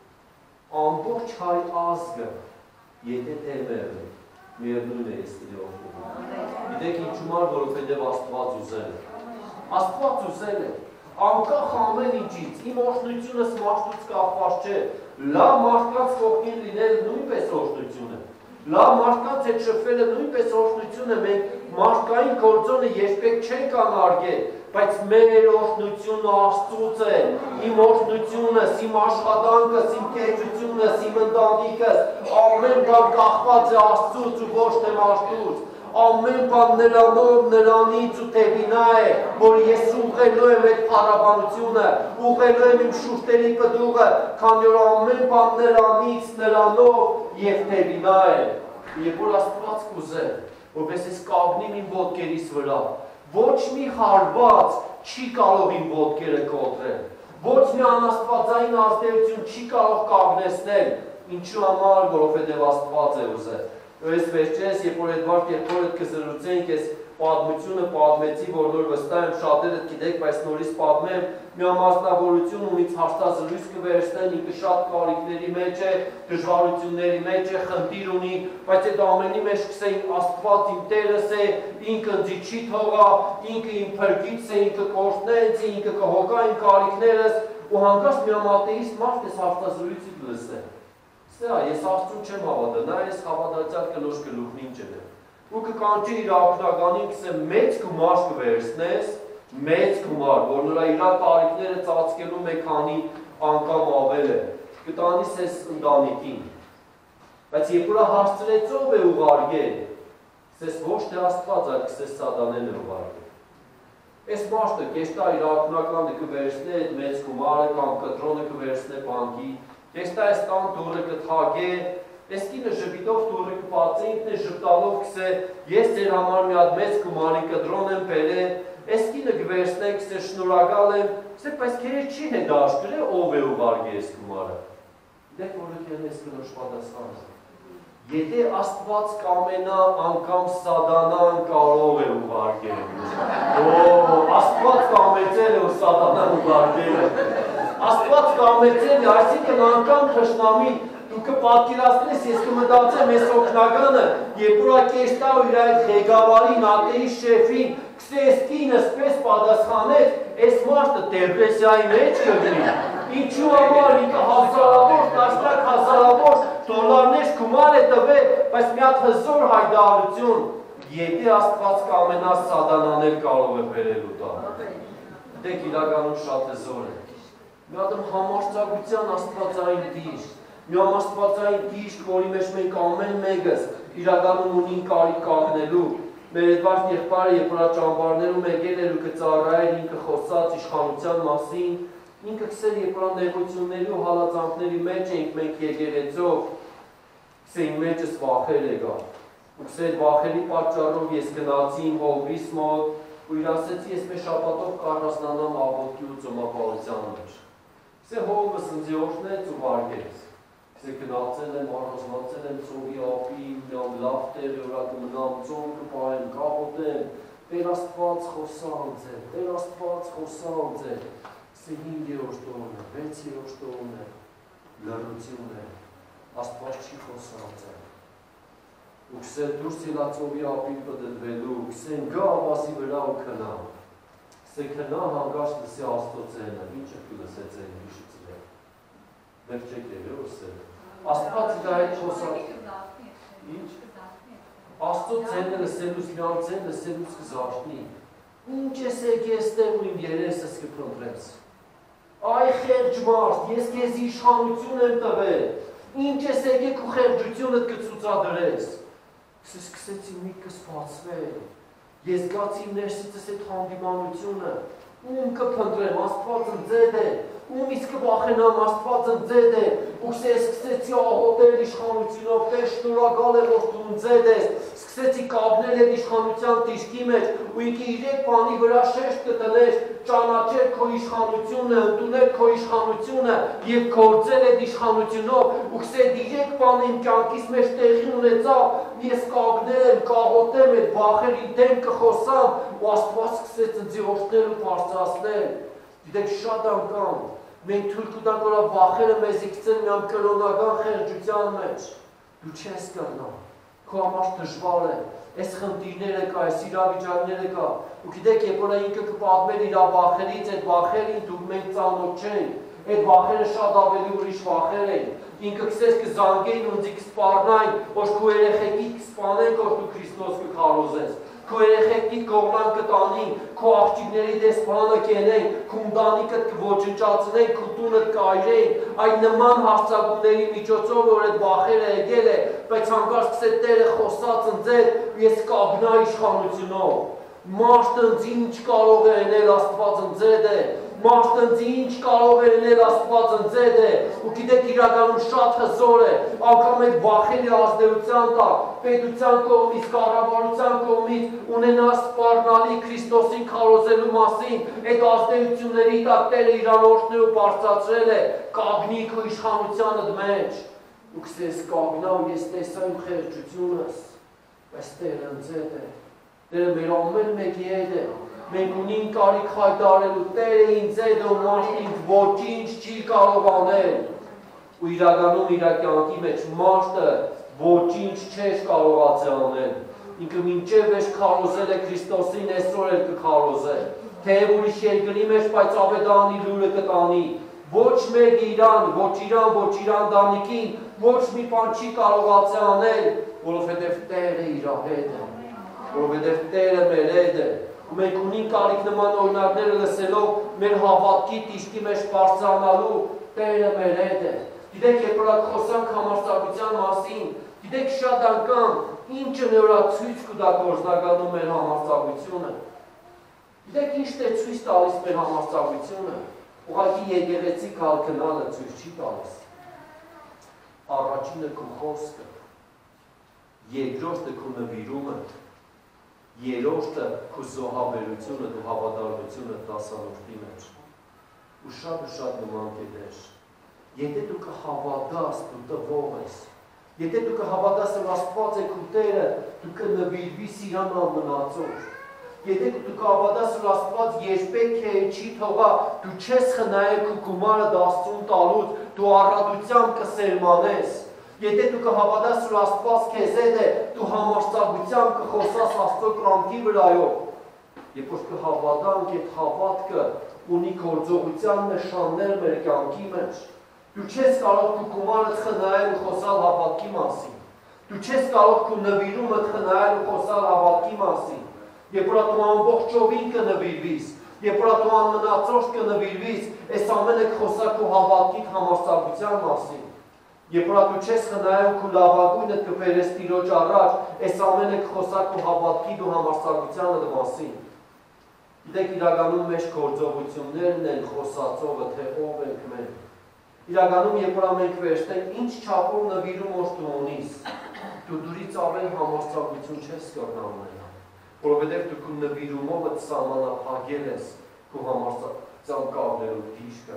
ամբողջ հայ ազգը, եթե թեմեր է, միևնույն է ես իրողում։ Գիտեք ինչու համար, որովհետև Աստված ուզել է։ Աստված ուզել է, անկախ ամեն ինչից, իմ օրհնությունս մարդուց կախված չէ, լավ մարդկանց կողքին լինել նույնպես օրհնություն է։ Լավ մարդկանց հետ շփվելը նույնպես օրհնություն է, մենք մարդկային գործոնը երբեք չենք անարգել, բայց մեր օրհնությունը Աստծուց է, իմ օրհնությունս, իմ աշխատանքս, իմ կեցությունս, իմ ընտանիքս, ամեն բան կախված է Աստծուց ու ոչ թե մարդուց, ամեն բան նրանով, նրանից ու թևինա է, որ ես ուղղելու եմ այդ փառաբանությունը, ուղղելու եմ իմ շուրթերի պտուղը, քանի որ ամեն բան նրանից, նրանով և թևինա է, երբ որ Աստված կուզե, որպես ես կանգնեմ իմ ոտքերիս վրա, ոչ մի հարված չի կարող իմ ոտքերը կոտրել, ոչ մի անաստվածային ազդեցություն չի կարող կանգնեցնել, ինչու համար, որովհետև Աստված է ուզել։ Ես վերջերս, երբ որ Էդվարդ երբ կզրուցենք, ես պատմությունը պատմեցի, որ նոր վստահ եմ շատերդ գիտեք, բայց նորից պատմեմ, մի ամասնավորություն ունից հաշտազրույց կվերցնեն, ինքը շատ կարիքների մեջ է, դժվարությունների մեջ է, խնդիր ունի, բայց այդ ամենի մեջ կսեին Աստված իմ Տերս է, ինքը ինձ չի թողա, ինքը իմ փրկիչս է, ինքը կօրհնեց, ինքը կհոգա իմ կարիքներս, ու հանկարծ մի ամատեիստ մարդ էս հաշտազրույցի կլսե։ Սա ես Աստծուն չեմ հավատա, նա ես հավատացյալ կնոջ գլուխն ինչ է։ Ու կկանչի իր ակնականին կսե մեծ գումար կվերցնես, մեծ գումար, որ նրա իր կարիքները ծածկելու մեկ քանի անգամ ավել է, կտանիս ես ընտանիքին։ Բայց երբ որ հարցրեց ով է ուղարկել, ասես ոչ թե Աստված, այլ կսես Սատանեն է ուղարկել։ Այս մարդը կեստա իր ակնականը կվերցնե այդ մեծ գումարը կամ կտրոնը կվերցնե բանկի, կեստա այս տան դուրը կթագե, այս կինը ժպիտով դուրը կբացե, ինքն է ժպտալով կսե, ես ձեր համար մի հատ մեծ գումարի կտրոն եմ բերել, այս կինը կվերցնե, կսե շնորհակալ եմ, կսե, բայց քեզ չի հետաքրքրել ով է ուղարկել այս գումարը։ Դեք որը քեզ կնոջ պատասխանը։ Եթե Աստված կամենա, անգամ Սատանան կարող է ուղարկել։ Օ, Աստված կամեցել է ու Սատանան ուղարկել է։ Աստված կամեցել է, այսինքն անգամ թշնամին դու կպատկերացնես, ես կմտածեմ այս օգնականը, երբ որ կեստա ու իր այդ ղեկավարին, ատեի շեֆին, կսե այս կինը սպես պատասխանեց, այս մարդը դեպրեսիայի մեջ կգնի։ Ինչու համար ինքը հազարավոր, տասնյակ հազարավոր դոլարներ գումար է տվել, բայց մի հատ հզոր հայտարարություն, եթե Աստված կամենա Սատանան էլ կարող է բերելու տա։ Դեք իրականում շատ հզոր է։ Մի հատ համարձակության աստվածային դիշտ, մի համաստվածային դիշտ, որի մեջ մենք ամեն մեկս իրականում ունին կարիք կանգնելու։ Մեր Էդվարդ եղբայրը, երբ որ ճամբարներում եկել էր ու կծառայել, ինքը խոսած իշխանության մասին, ինքը կսեր, երբ որ նեղությունների ու հալածանքների մեջ էինք մենք եկեղեցով, կսե իմ մեջս վախեր եկավ։ Ու կսեր վախերի պատճառով ես գնացի իմ հովվիս մոտ ու իր ասեցի, ես մեր շաբաթով կառասնանամ աղոթքի ու ծոմապահության մեջ։ Կսե հովվս ինձ օրհնեց ու վարգեց։ Կսե գնացել եմ, առանձնացել եմ ծովի ափի, միամ լավ տեղ ուրա կմնամ, ծով կպահեմ, կաղոթեմ, Տեր Աստված խոսանց է, Տեր Աստված խոսանց է։ Կսե հինգերորդ տողն է, վեցերորդ տողն է, լռություն է, Աստված չի խոսանց է։ Ու կսե դուրս ելա ծովի ափին պտտվելու, կսեն գա ավազի վրա ու քնա։ Կսե քնա հանգարց լսի Աստծո ձայնը, ինչը կլսե ձայնը հիշեցրել։ Մեր չեք եղել ուսել։ Աստված իր այդ խոսանց։ Ինչ։ Աստծո ձայնը լսելուց միան ձայն լսելուց կզարթնի։ Ինչ ես եկի այստեղ ու իմ երեսս կփնտրես։ Այ խեղճ մարդ, ես քեզ իշխանություն եմ տվել։ Ինչ ես եկի քո խեղճությունդ կցուցադրես։ Ես սկսեցի միտքս բացվել։ Ես գացի իմ ներսիցս այդ հանդիմանությունը։ Ում կփնտրեմ, Աստված ընձեդ է, ում իսկ կվախենամ, Աստված ընձեդ է, ու ես սկսեցի աղոթել իշխանությունով, Տեր շնորհակալ եմ, որ դու ընձեդ ես, սկսեցի կապնել այդ իշխանության դիրքի մեջ, ու ինքը իրեք բանի վրա շեշտ կտներ, ճանաչել քո իշխանությունը, ընդունել քո իշխանությունը եւ գործել այդ իշխանությունով, ու կսե իրեք բանը իմ կյանքիս մեջ տեղի ունեցավ, ես կապնել եմ, կաղոթեմ այդ վախերի դեմ կխոսամ, ու Աստված սկսեց ինձ օրհնել ու բարձրացնել։ Գիտեք, շատ անգամ մենք թույլ կտանք, որ վախերը մեզ գցեն մի հատ կրոնական խեղճության մեջ։ Դու չես կրնա։ Քո համար դժվար է։ Այս խնդիրները կա, այս իրավիճակները կա։ Ու գիտեք, երբ որ ինքը կպատմեր իր վախերից, այդ վախերին դուք մենք ծանոթ չենք։ Այդ վախերը շատ ավելի ուրիշ վախեր են։ Ինքը կսես կզանգեին ու ինձ կսպառնային, որ քո երեխեքիդ կսպանեն, որ դու Քրիստոս կքարոզես։ Քո երեխեքիդ կողնան կտանին, քո աղջիկների դեսպանը կենեն, քո ընտանիքդ կոչնչացնեն, քո տունդ կայրեն, այդ նման հարցակումների միջոցով, որ այդ վախերը եկել է, բայց հանկարծ կսե Տերը խոսած ընձեդ, ես կապնա իշխանությունով։ Մարդը ինձ ինչ կարող է անել, Աստված ընձեդ է, Մարդը ինձ ինչ կարող է լինել, Աստված ընձեդ է, ու գիտեք իրականում շատ հզոր է, անգամ այդ վախերի ազդեցության տակ, պետության կողմից, կառավարության կողմից ունենալ սպառնալի Քրիստոսին քարոզելու մասին, այդ ազդեցությունների տակ Տերը իր անորթն ու բարձրացրել է կագնիկ ու իշխանությանդ մեջ։ Ու քսես կագնա ու ես տեսա իմ խեղճությունս, բայց Տերը ընձեդ է, Տերը մեր ամեն մեկի հետ է, մենք ունենք կարիք հայտարարելու, Տերը ինձ հետ է ու մարդը ոչինչ չի կարող անել։ Ու իրականում իր կյանքի մեջ մարդը ոչինչ չէր կարողացել անել։ Ինքը մինչև վերջ քարոզել է Քրիստոսին, այսօր էլ կքարոզե։ Թեև ուրիշ երկրի մեջ, բայց Ավետարանի լուրը կտանի։ Ոչ մեկ իրան, ոչ իրան, ոչ իրան դանիքին, ոչ մի բան չի կարողացել անել, որովհետև Տերը իր հետ է, որովհետև Տերը մեր հետ է։ Ու մենք ունենք կարիք նման օրինակները լսելով մեր հավատքի դիշտի մեջ բարձրանալու, Տերը մեր հետ է։ Գիտեք, երբ որ խոսանք համարձակության մասին, գիտեք շատ անգամ ինչը նորա ցույց կտա գործնականում մեր համարձակությունը։ Գիտեք ինչ է ցույց տալիս մեր համարձակությունը։ Ուղղակի եկեղեցի կալքնալը ցույց չի տալիս։ Առաջինը քո խոսքը, երկրորդը քո նվիրումը, երրորդը քո զոհաբերությունը, քո հավատարմությունը դասանորդի մեջ։ Ու շատ ու շատ նման կետեր։ Եթե դու կհավատաս, դու տվող ես։ Եթե դու կհավատաս, որ Աստված է քո Տերը, դու կնվիրվիս իրան ամնացող։ Եթե դու կհավատաս, որ Աստված երբեք քեզ չի թողա, դու չես խնայել քո գումարը Աստծուն տալուց, դու առատությամբ կսերմանես։ Եթե դու կհավատաս, որ Աստված քեզ հետ է, դու համարձակությամբ կխոսաս Աստծո կամքի վրայով։ Երբ որ կհավատանք, այդ հավատքը ունի գործողության նշաններ մեր կյանքի մեջ։ Դու չես կարող քո գումարը խնայել ու խոսալ հավատքի մասին։ Դու չես կարող քո նվիրումը խնայել ու խոսալ հավատքի մասին։ Երբ որ դու ամբողջովին կնվիրվիս, երբ որ դու անմնացող կնվիրվիս, այս ամենը կխոսա քո հավատքի համարձակության մասին։ Երբ որ դու չես խնայել քո լավագույնը կբերես Տիրոջ առաջ, այս ամենը կխոսա քո հավատքի ու համարձակության մասին։ Գիտեք, իրականում մեջ գործողություններն են խոսածողը, թե ով ենք մենք։ Իրականում, երբ որ մենք վերջնենք, ինչ չափով նվիրում որ դու ունիս, դու դուրից ավել համարձակություն չես կրնա ունենալ, որովհետև դու քո նվիրումով սահմանափակել ես քո համարձակության կառնելու դիշկը։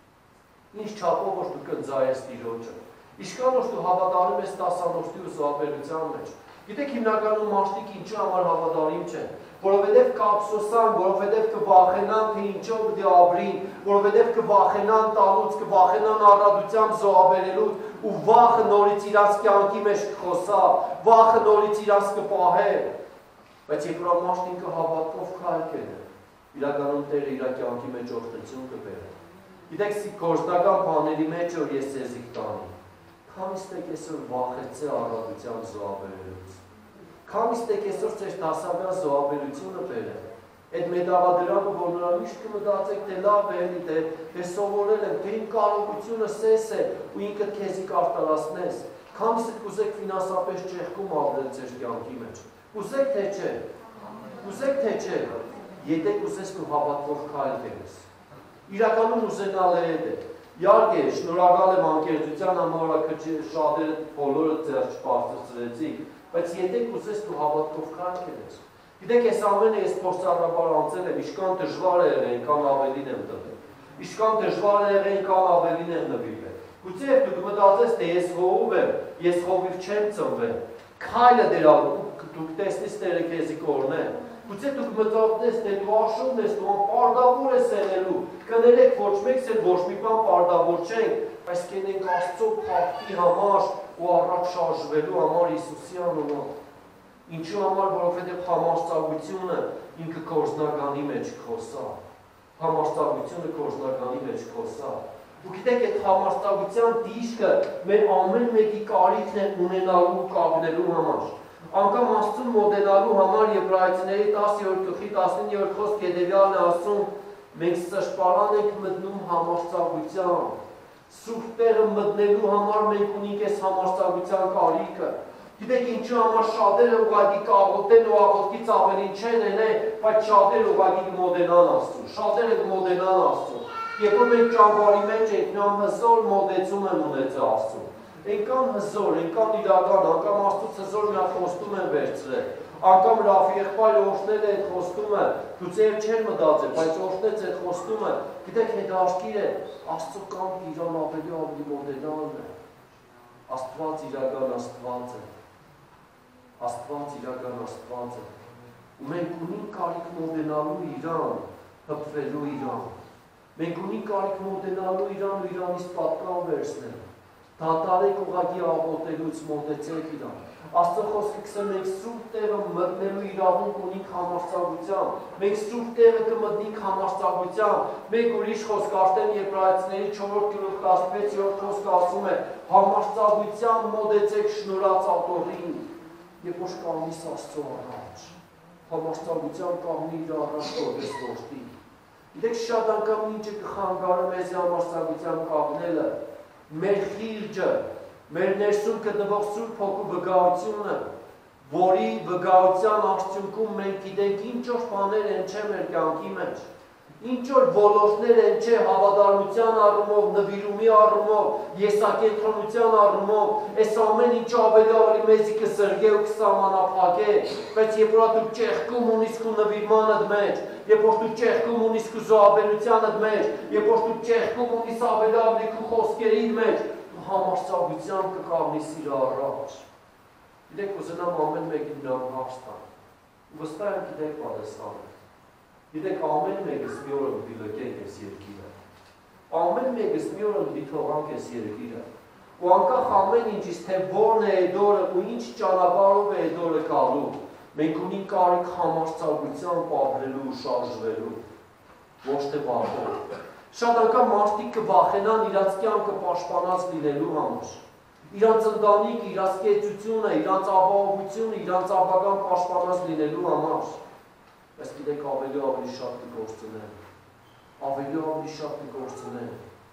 Ինչ չափով որ դու կընծայես Տիրոջը, ինչքան որ դու հավատարիմ ես դասանորդի ու զոհաբերության մեջ։ Գիտեք, հիմնականում մարդիկ ինչու համար հավատարիմ չեն, որովհետև կափսոսան, որովհետև կվախենան, թե ինչով դի ապրին, որովհետև կվախենան տալուց, կվախենան առատությամբ զոհաբերելուց ու վախը նորից իրանց կյանքի մեջ կխոսա, վախը նորից իրանց կպահե։ Բայց երբ որ մարդին կհավատքով քայլել, իրականում Տերը իր կյանքի մեջ օրհնություն կբերի։ Գիտեք, գործնական բաների մեջ որ ես ձեզ տանի, քանիստ եք այսօր վախեցել առատությամբ զոհաբերելուց։ Քանիստ եք այսօր ձեր դասական զոհաբերությունը բերել։ Այդ մետաղադրամը, որ նրա միշտ կմտածեք, թե լավ է, թե թե սովորել եմ, թե իմ կարողությունը սես է ու ինքդ քեզի կարտարացնես։ Քանիստ կուզեք ֆինանսապես ճեղքում ապրել ձեր կյանքի մեջ։ Կուզեք թե չէ։ Կուզեք թե չէ։ Եթե կուզես դու հավատքով քայլ կերես։ Իրականում ուզենալը է։ Իհարկե, շնորհակալ եմ անկեղծության համար, որ շատերը բոլորը ձեռք չբարձրացրեցիք, բայց եթե կուզես դու հավատքով քայլ կերես։ Գիտեք, այս ամենը ես փորձառաբար անցել եմ, ինչքան դժվար է եղել, այնքան ավելին եմ տվել։ Ինչքան դժվար է եղել, այնքան ավելին եմ նվիրվել։ Գուցե դու կմտածես, թե ես հողով եմ, ես հողից չեմ ծնվել։ Քայլը դերալու, դուք տեսնես Տերը քեզի կօրհնե։ Գուցե դուք մտածես, թե դու աշխուժ ես, դու պարտավոր ես եղելու։ Կներեք, ոչ մեկս էլ ոչ մի բան պարտավոր չենք, բայց կենենք Աստծո փառքի համար ու առաջ շարժվելու համար Հիսուսի անունով։ Ինչու համար, որովհետև համարձակությունը ինքը գործնականի մեջ կխոսա։ Համարձակությունը գործնականի մեջ կխոսա։ Ու գիտեք, այդ համարձակության դիշկը մեր ամեն մեկի կարիքն է ունենալու ու կապնելու համար։ Անգամ Աստծուն մոտենալու համար Եբրայեցիների տասներորդ գլխի տասնիններորդ խոսք հետևյալն է ասում. մենք սրբարան ենք մտնում համարձակության։ Սուրբ տեղը մտնելու համար մենք ունենք այս համարձակության կարիքը։ Գիտեք ինչու համար շատերը ուղղակի կաղոտեն ու աղոտքից ավելին չեն ենեն, բայց շատերը ուղղակի կմոտենան Աստծուն, շատերը կմոտենան Աստծուն։ Երբ որ մենք ճամբարի մեջ ենք, մի հզոր մոտեցում են ունեցել Աստծուն։ Այնքան հզոր, այնքան իրական, անգամ Աստծուց հզոր մի հատ խոստում են վերցրել։ Անգամ Ռաֆի եղբայրը օրհնել է այդ խոստումը, գուցե չեն մտածել, բայց օրհնեց այդ խոստումը։ Գիտեք, հետաքրքիր է, Աստծո կամքը իրան ավելի ավելի մոտենալն է։ Աստված իրական Աստված է։ Աստված իրական Աստված է։ Ու մենք ունենք կարիք մոտենալու իրան, հպվելու իրան։ Մենք ունենք կարիք մոտենալու իրան ու իրանից պատկան վերցնել։ Դատարեք ուղղակի աղոթելուց մոտեցեք իրան։ Աստծո խոսքը կսեմ մենք սուրբ տեղը մտնելու իրավունք ունենք համարձակության։ Մենք սուրբ տեղը կմտնենք համարձակության։ Մեկ ուրիշ խոսք արդեն Եբրայեցիների չորրորդ գլուխ տասնվեցերորդ խոսքը ասում է համարձակության մոտեցեք շնորհածատողին։ Երբ որ կանգնես Աստծո առաջ, համարձակության կանգնի իր առաջ որպես որդի։ Գիտեք շատ անգամ ինչը կխանգարում է մեզ համարձակության կանգնելը, մեր խիրջը, մեր ներսում գտնվող Սուրբ Հոգու վկայությունը, որի վկայության արդյունքում մենք գիտենք ինչ որ բաներ են չէ մեր կյանքի մեջ, ինչ որ ոլորտներ են չէ հավատարմության առումով, նվիրումի առումով, եսակենտրոնության առումով, այս ամեն ինչ ավելի ավելի մեզի կսրգե ու կսահմանափակե, բայց երբ որ դու ճեղքում ունիս քո նվիրմանդ մեջ, երբ որ դու ճեղքում ունիս քո զոհաբերությանդ մեջ, երբ որ դու ճեղքում ունիս ավելի ավելի քո խոսքերի մեջ, դու համարձակությամբ կկանգնես իր առաջ։ Գիտեք, ուզենամ ամեն մեկին մի հարց տամ։ Վստահ եմ գիտեք պատասխանը։ Գիտեք, ամեն մեկս մի օր դիլոկենք ես երկիրը։ Ամեն մեկս մի օր դիթողանք ես երկիրը։ Ու անկախ ամեն ինչից, թե որն է այդ օրը ու ինչ ճանապարհով է այդ օրը գալու, մենք ունենք կարիք համարձակությամբ ապրելու ու շարժվելու, ոչ թե վախով։ Շատ անգամ մարդիկ կվախենան իրաց կյանքը պաշտպանած լինելու համար։ Իրանց ընտանիքը, իրանց կեցությունը, իրանց ապահովությունը, իրանց ապագան պաշտպանած լինելու համար։ Բայց գիտեք ավելի ավելի շատ կգործնեն, ավելի ավելի շատ կգործնեն։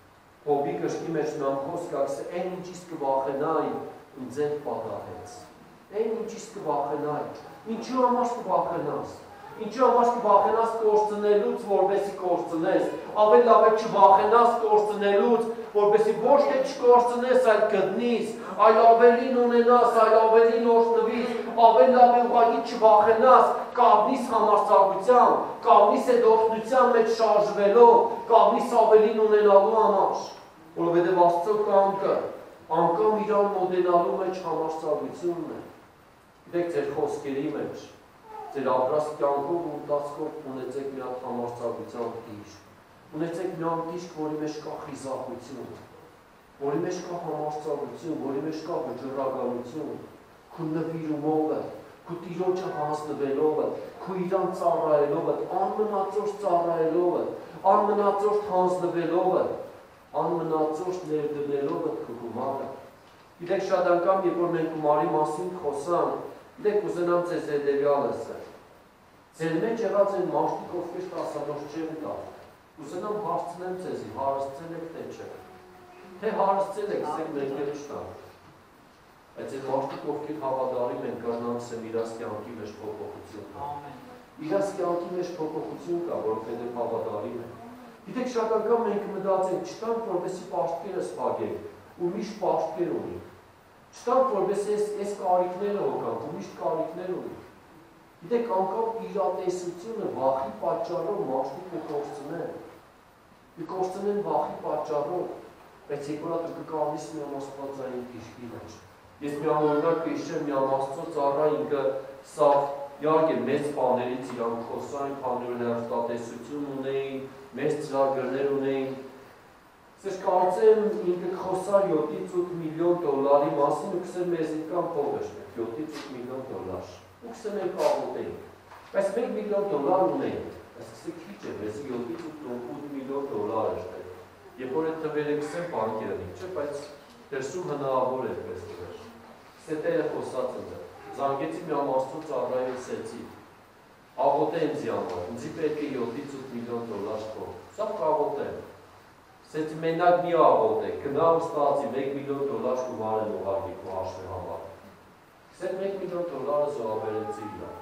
Հոբի կրկի մեջ նամ խոսք ասե, այն ինչից կվախենայի, ինձ էլ պատահեց։ Այն ինչից կվախենայի, ինչու համար կվախենաս։ Ինչու համար կվախենաս կորցնելուց, որպեսզի կորցնես, ավելի լավ է չվախենաս կորցնելուց, որպեսզի ոչ թե չկորցնես, այլ գտնես, այլ ավելին ունենաս, այլ ավելին օրհնվես, ավելի լավ է ուղղակի չվախենաս, կանգնես համարձակությամբ, կանգնես այդ օրհնության մեջ շարժվելով, կանգնես ավելին ունենալու համար, որովհետև Աստծո կամքը անգամ իրան մոտենալու մեջ համարձակությունն է։ Գիտեք ձեր խոսքերի մեջ, ձեր ապրած կյանքով ու ընթացքով ունեցեք մի հատ համարձակության դիշտ, ունեցեք մի հատ դիշտ, որի մեջ կա խիզախություն, որի մեջ կա համարձակություն, որի մեջ կա վճռականություն, քո նվիրումով է, քո Տիրոջը հանձնվելով է, քո իրան ծառայելով է, անմնացորդ ծառայելով է, անմնացորդ հանձնվելով է, անմնացորդ ներդնելով է քո գումարը։ Գիտեք շատ անգամ, երբ որ մենք գումարի մասին խոսանք, գիտեք ուզենամ ձեզ հետևյալը ասել։ Ձեր մեջ եղած են մարդիկ, ովքեր տասանոց չեն տալ։ Ուզենամ հարցնեմ ձեզի, հարստել եք թե չէ։ Թե հարստել եք, ասեք մենք էլ չտանք։ Բայց այդ մարդիկ, ովքեր հավատարիմ են, կարողանում ասեմ իրաց կյանքի մեջ փոփոխություն կա։ Իրաց կյանքի մեջ փոփոխություն կա, որովհետև հավատարիմ են։ Գիտեք շատ անգամ մենք մտածենք, չտանք, որպեսզի պարտքերը սփակենք, ու միշտ պարտքեր ունենք։ Չտանք, որպեսզի այս կարիքները հոգանք, ու միշտ կարիքներ ունենք։ Գիտեք, անգամ իրատեսությունը վախի պատճառով մարդիկ կկորցնեն։ Կկորցնեն վախի պատճառով, բայց եկորատ ու կկանգնես մի ամաստվածային դիշտի մեջ։ Ես մի ամորնակ կհիշեմ մի ամաստծո ծառա ինքը սավ, իհարկե մեծ բաներից իրանք խոսային, բաներն հերթատեսություն ունեին, մեծ ծրագրեր ունեին։ Սեր կարծեմ ինքը կխոսար յոթից ութ միլիոն դոլարի մասին ու կսեր մեզ ինքան փողեր, յոթից ութ միլիոն դոլար։ Ու կսեր մենք աղոտեինք, բայց մեկ միլիոն դոլար ունեինք, բայց կսեր քիչ է, մեզ յոթից ութ միլիոն դոլար էր։ Երբ որ այդ թվերը կսեր բանկերնիկ չէ, բայց դերսում հնարավոր էր պես տվեր։ Սետերը խոսած ընդ է, զանգեցի մի ամաստու ծառայի սեցի, աղոտե ինձի համար, ինձի պետք է յոթից ութ միլիոն դոլար թող, սա կաղոտեմ։ Սեցի մենակ մի աղոտ է, գնա ու ստացի մեկ միլիոն դոլար գումար են ուղարկի քո հաշվի համար։ Սետ մեկ միլիոն դոլարը զոհաբերեց իրար։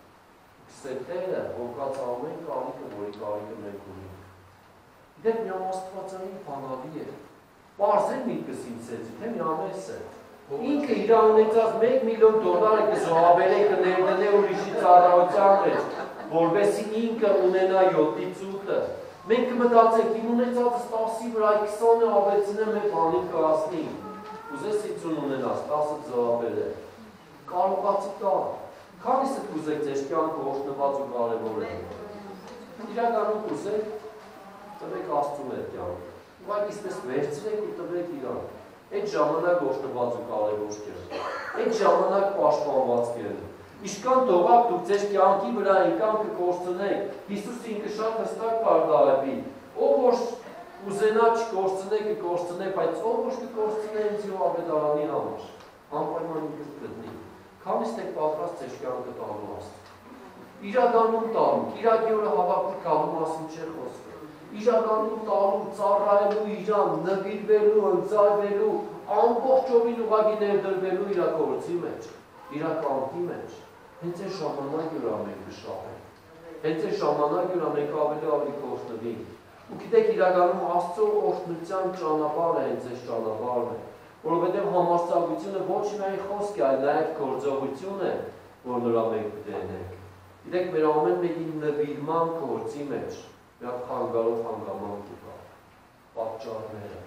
Սետերը, որքած ամեն կարիքը, որի կարիքը մենք ունենք։ Դեպ մի ամաստվածային բանալի է։ Պարզեն միտքս ինձեցի, թե մի ամես է։ Ինքը իր ունեցած մեկ միլիոն դոլարը կզոհաբերե կներդնե ուրիշի ծառայության մեջ, որովհետեւ ինքը ունենա յոթից ութը։ Մենք կմտածենք, իմ ունեցածս տասի վրա քսանը ավելցնեմ մեր բանին կհասնի։ Ուզես ինձուն ունենաս, տասը զոհաբերե։ Կարողացի տալ։ Քանիսը կուզեք ձեր կյանքը օրհնված ու կարևոր է։ Իրականում կուզեք, տվեք Աստծուն այդ կյանքը։ Ուղղակի իսպես վերցրեք ու տվեք իրան։ Այդ ժամանակ օրհնված ու կարևոր կերն։ Այդ ժամանակ պաշտպանված կերն։ Ինչքան թողակ դուք ձեր կյանքի վրա եկան կկորցնեք։ Հիսուսը ինքը շատ հստակ բարձրացրի։ Ով որ ուզենա չկորցնե կկորցնե, բայց ով որ կկորցնե ինձ ու ավետարանի համար։ Անպայման ինքը կգտնի։ Քանիստ եք պատրաստ ձեր կյանքը տալու Աստծուն։ Իրականում տալու, Կիրակի օրը հավաքվի գալու մասին չէ խոսքը։ Իրականում տալու, ծառայելու իրան, նվիրվելու, ընծայվելու, ամբողջովին ուղղակի ներդրվելու իր գործի մեջ, իր կյանքի մեջ։ Հենց այս ժամանակ ուրա մենք կշահենք։ Հենց այս ժամանակ ուրա մենք ավելի ավելի կօրհնվենք։ Ու գիտեք, իրականում Աստծո օրհնության ճանապարհը հենց այս ճանապարհն է, որովհետև համարձակությունը ոչ միայն խոսք է, այլ նաև գործողություն է, որ նրա մենք կտենենք։ Գիտեք, մեր ամեն մեկի նվիրման գործի մեջ մի հատ խանգարող հանգամանք կա։ Պատճառները։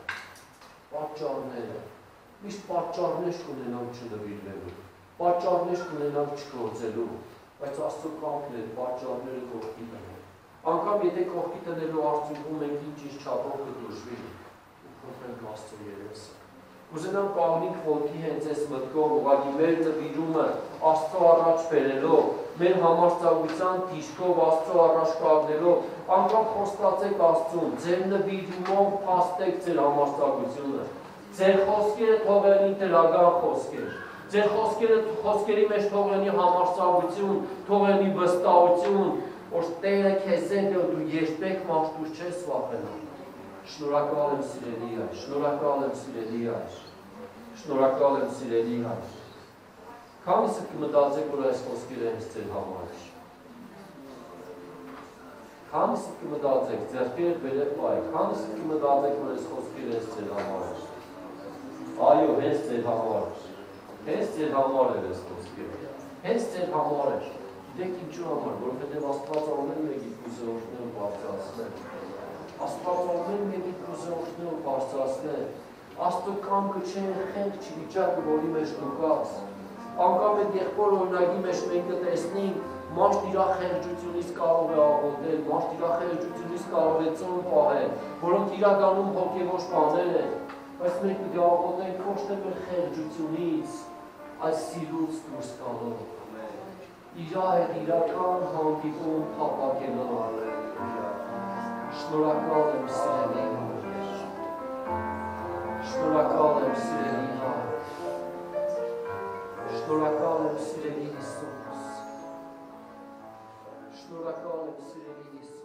Պատճառները։ Միշտ պատճառներ կունենանք չնվիրվելու, պատճառներ կունենանք չգործելու, բայց Աստծո կամքն է պատճառները կողքի դնել։ Անկամ եթե կողքի դնելու արդյունքում մենք ինչ-ինչ չափով կդժվի, փոխենք Աստծո երեսը։ Կուզենամ կանգնենք ոտքի հենց այս մտքով, ուղղակի մեր նվիրումը Աստծո առաջ բերելով, մեր համարձակության դիշքով Աստծո առաջ կանգնելով, անգամ խոստացեք Աստծուն, ձեր նվիրումով փաստեք ձեր համարձակությունը, ձեր խոսքերը թողնի դրական խոսքեր, ձեր խոսքերը խոսքերի մեջ թողնի համարձակություն, թողնի վստահություն, որ Տերը քեզ հետ է, դու երբեք մաշտուր չես վախենա։ Շնորհակալ եմ սիրելի հայր, շնորհակալ եմ սիրելի հայր, շնորհակալ եմ սիրելի հայր։ Քանիսը կմտածեք, որ այս խոսքերը հենց ձեր համար է։ Քանիսը կմտածեք, ձեռքերը վերև պայեք, քանիսը կմտածեք, որ այս խոսքերը հենց ձեր համար է։ Այո, հենց ձեր համար է։ Հենց ձեր համար է այս խոսքերը։ Հենց ձեր համար է։ Գիտեք ինչու համար, որովհետև Աստված ամեն մեկի կուզե օրհնել ու բարձրացնել։ Աստված ամեն մեկի կուզե օրհնել ու բարձրացնել։ Աստծո կամքը չէ խենք չվիճակը, որի մեջ դու կաս։ Անգամ այդ եղբոր օրինակի մեջ մենք կտեսնենք, մարդ իր խեղճությունից կարող է աղոթել, մարդ իր խեղճությունից կարող է ծոմ պահել, որոնք իրականում հոգևոր բաներ են, բայց մենք պիտի աղոթենք ոչ թե մեր խեղճությունից, այլ սիրուց դուրս գալով։ Իր հետ իրական հանդիպում փափագելով։ Շնորհակալ եմ սիրելի հայր։ Շնորհակալ եմ սիրելի հայր։ Շնորհակալ եմ սիրելի Հիսուս։ Շնորհակալ եմ սիրելի Հիսուս։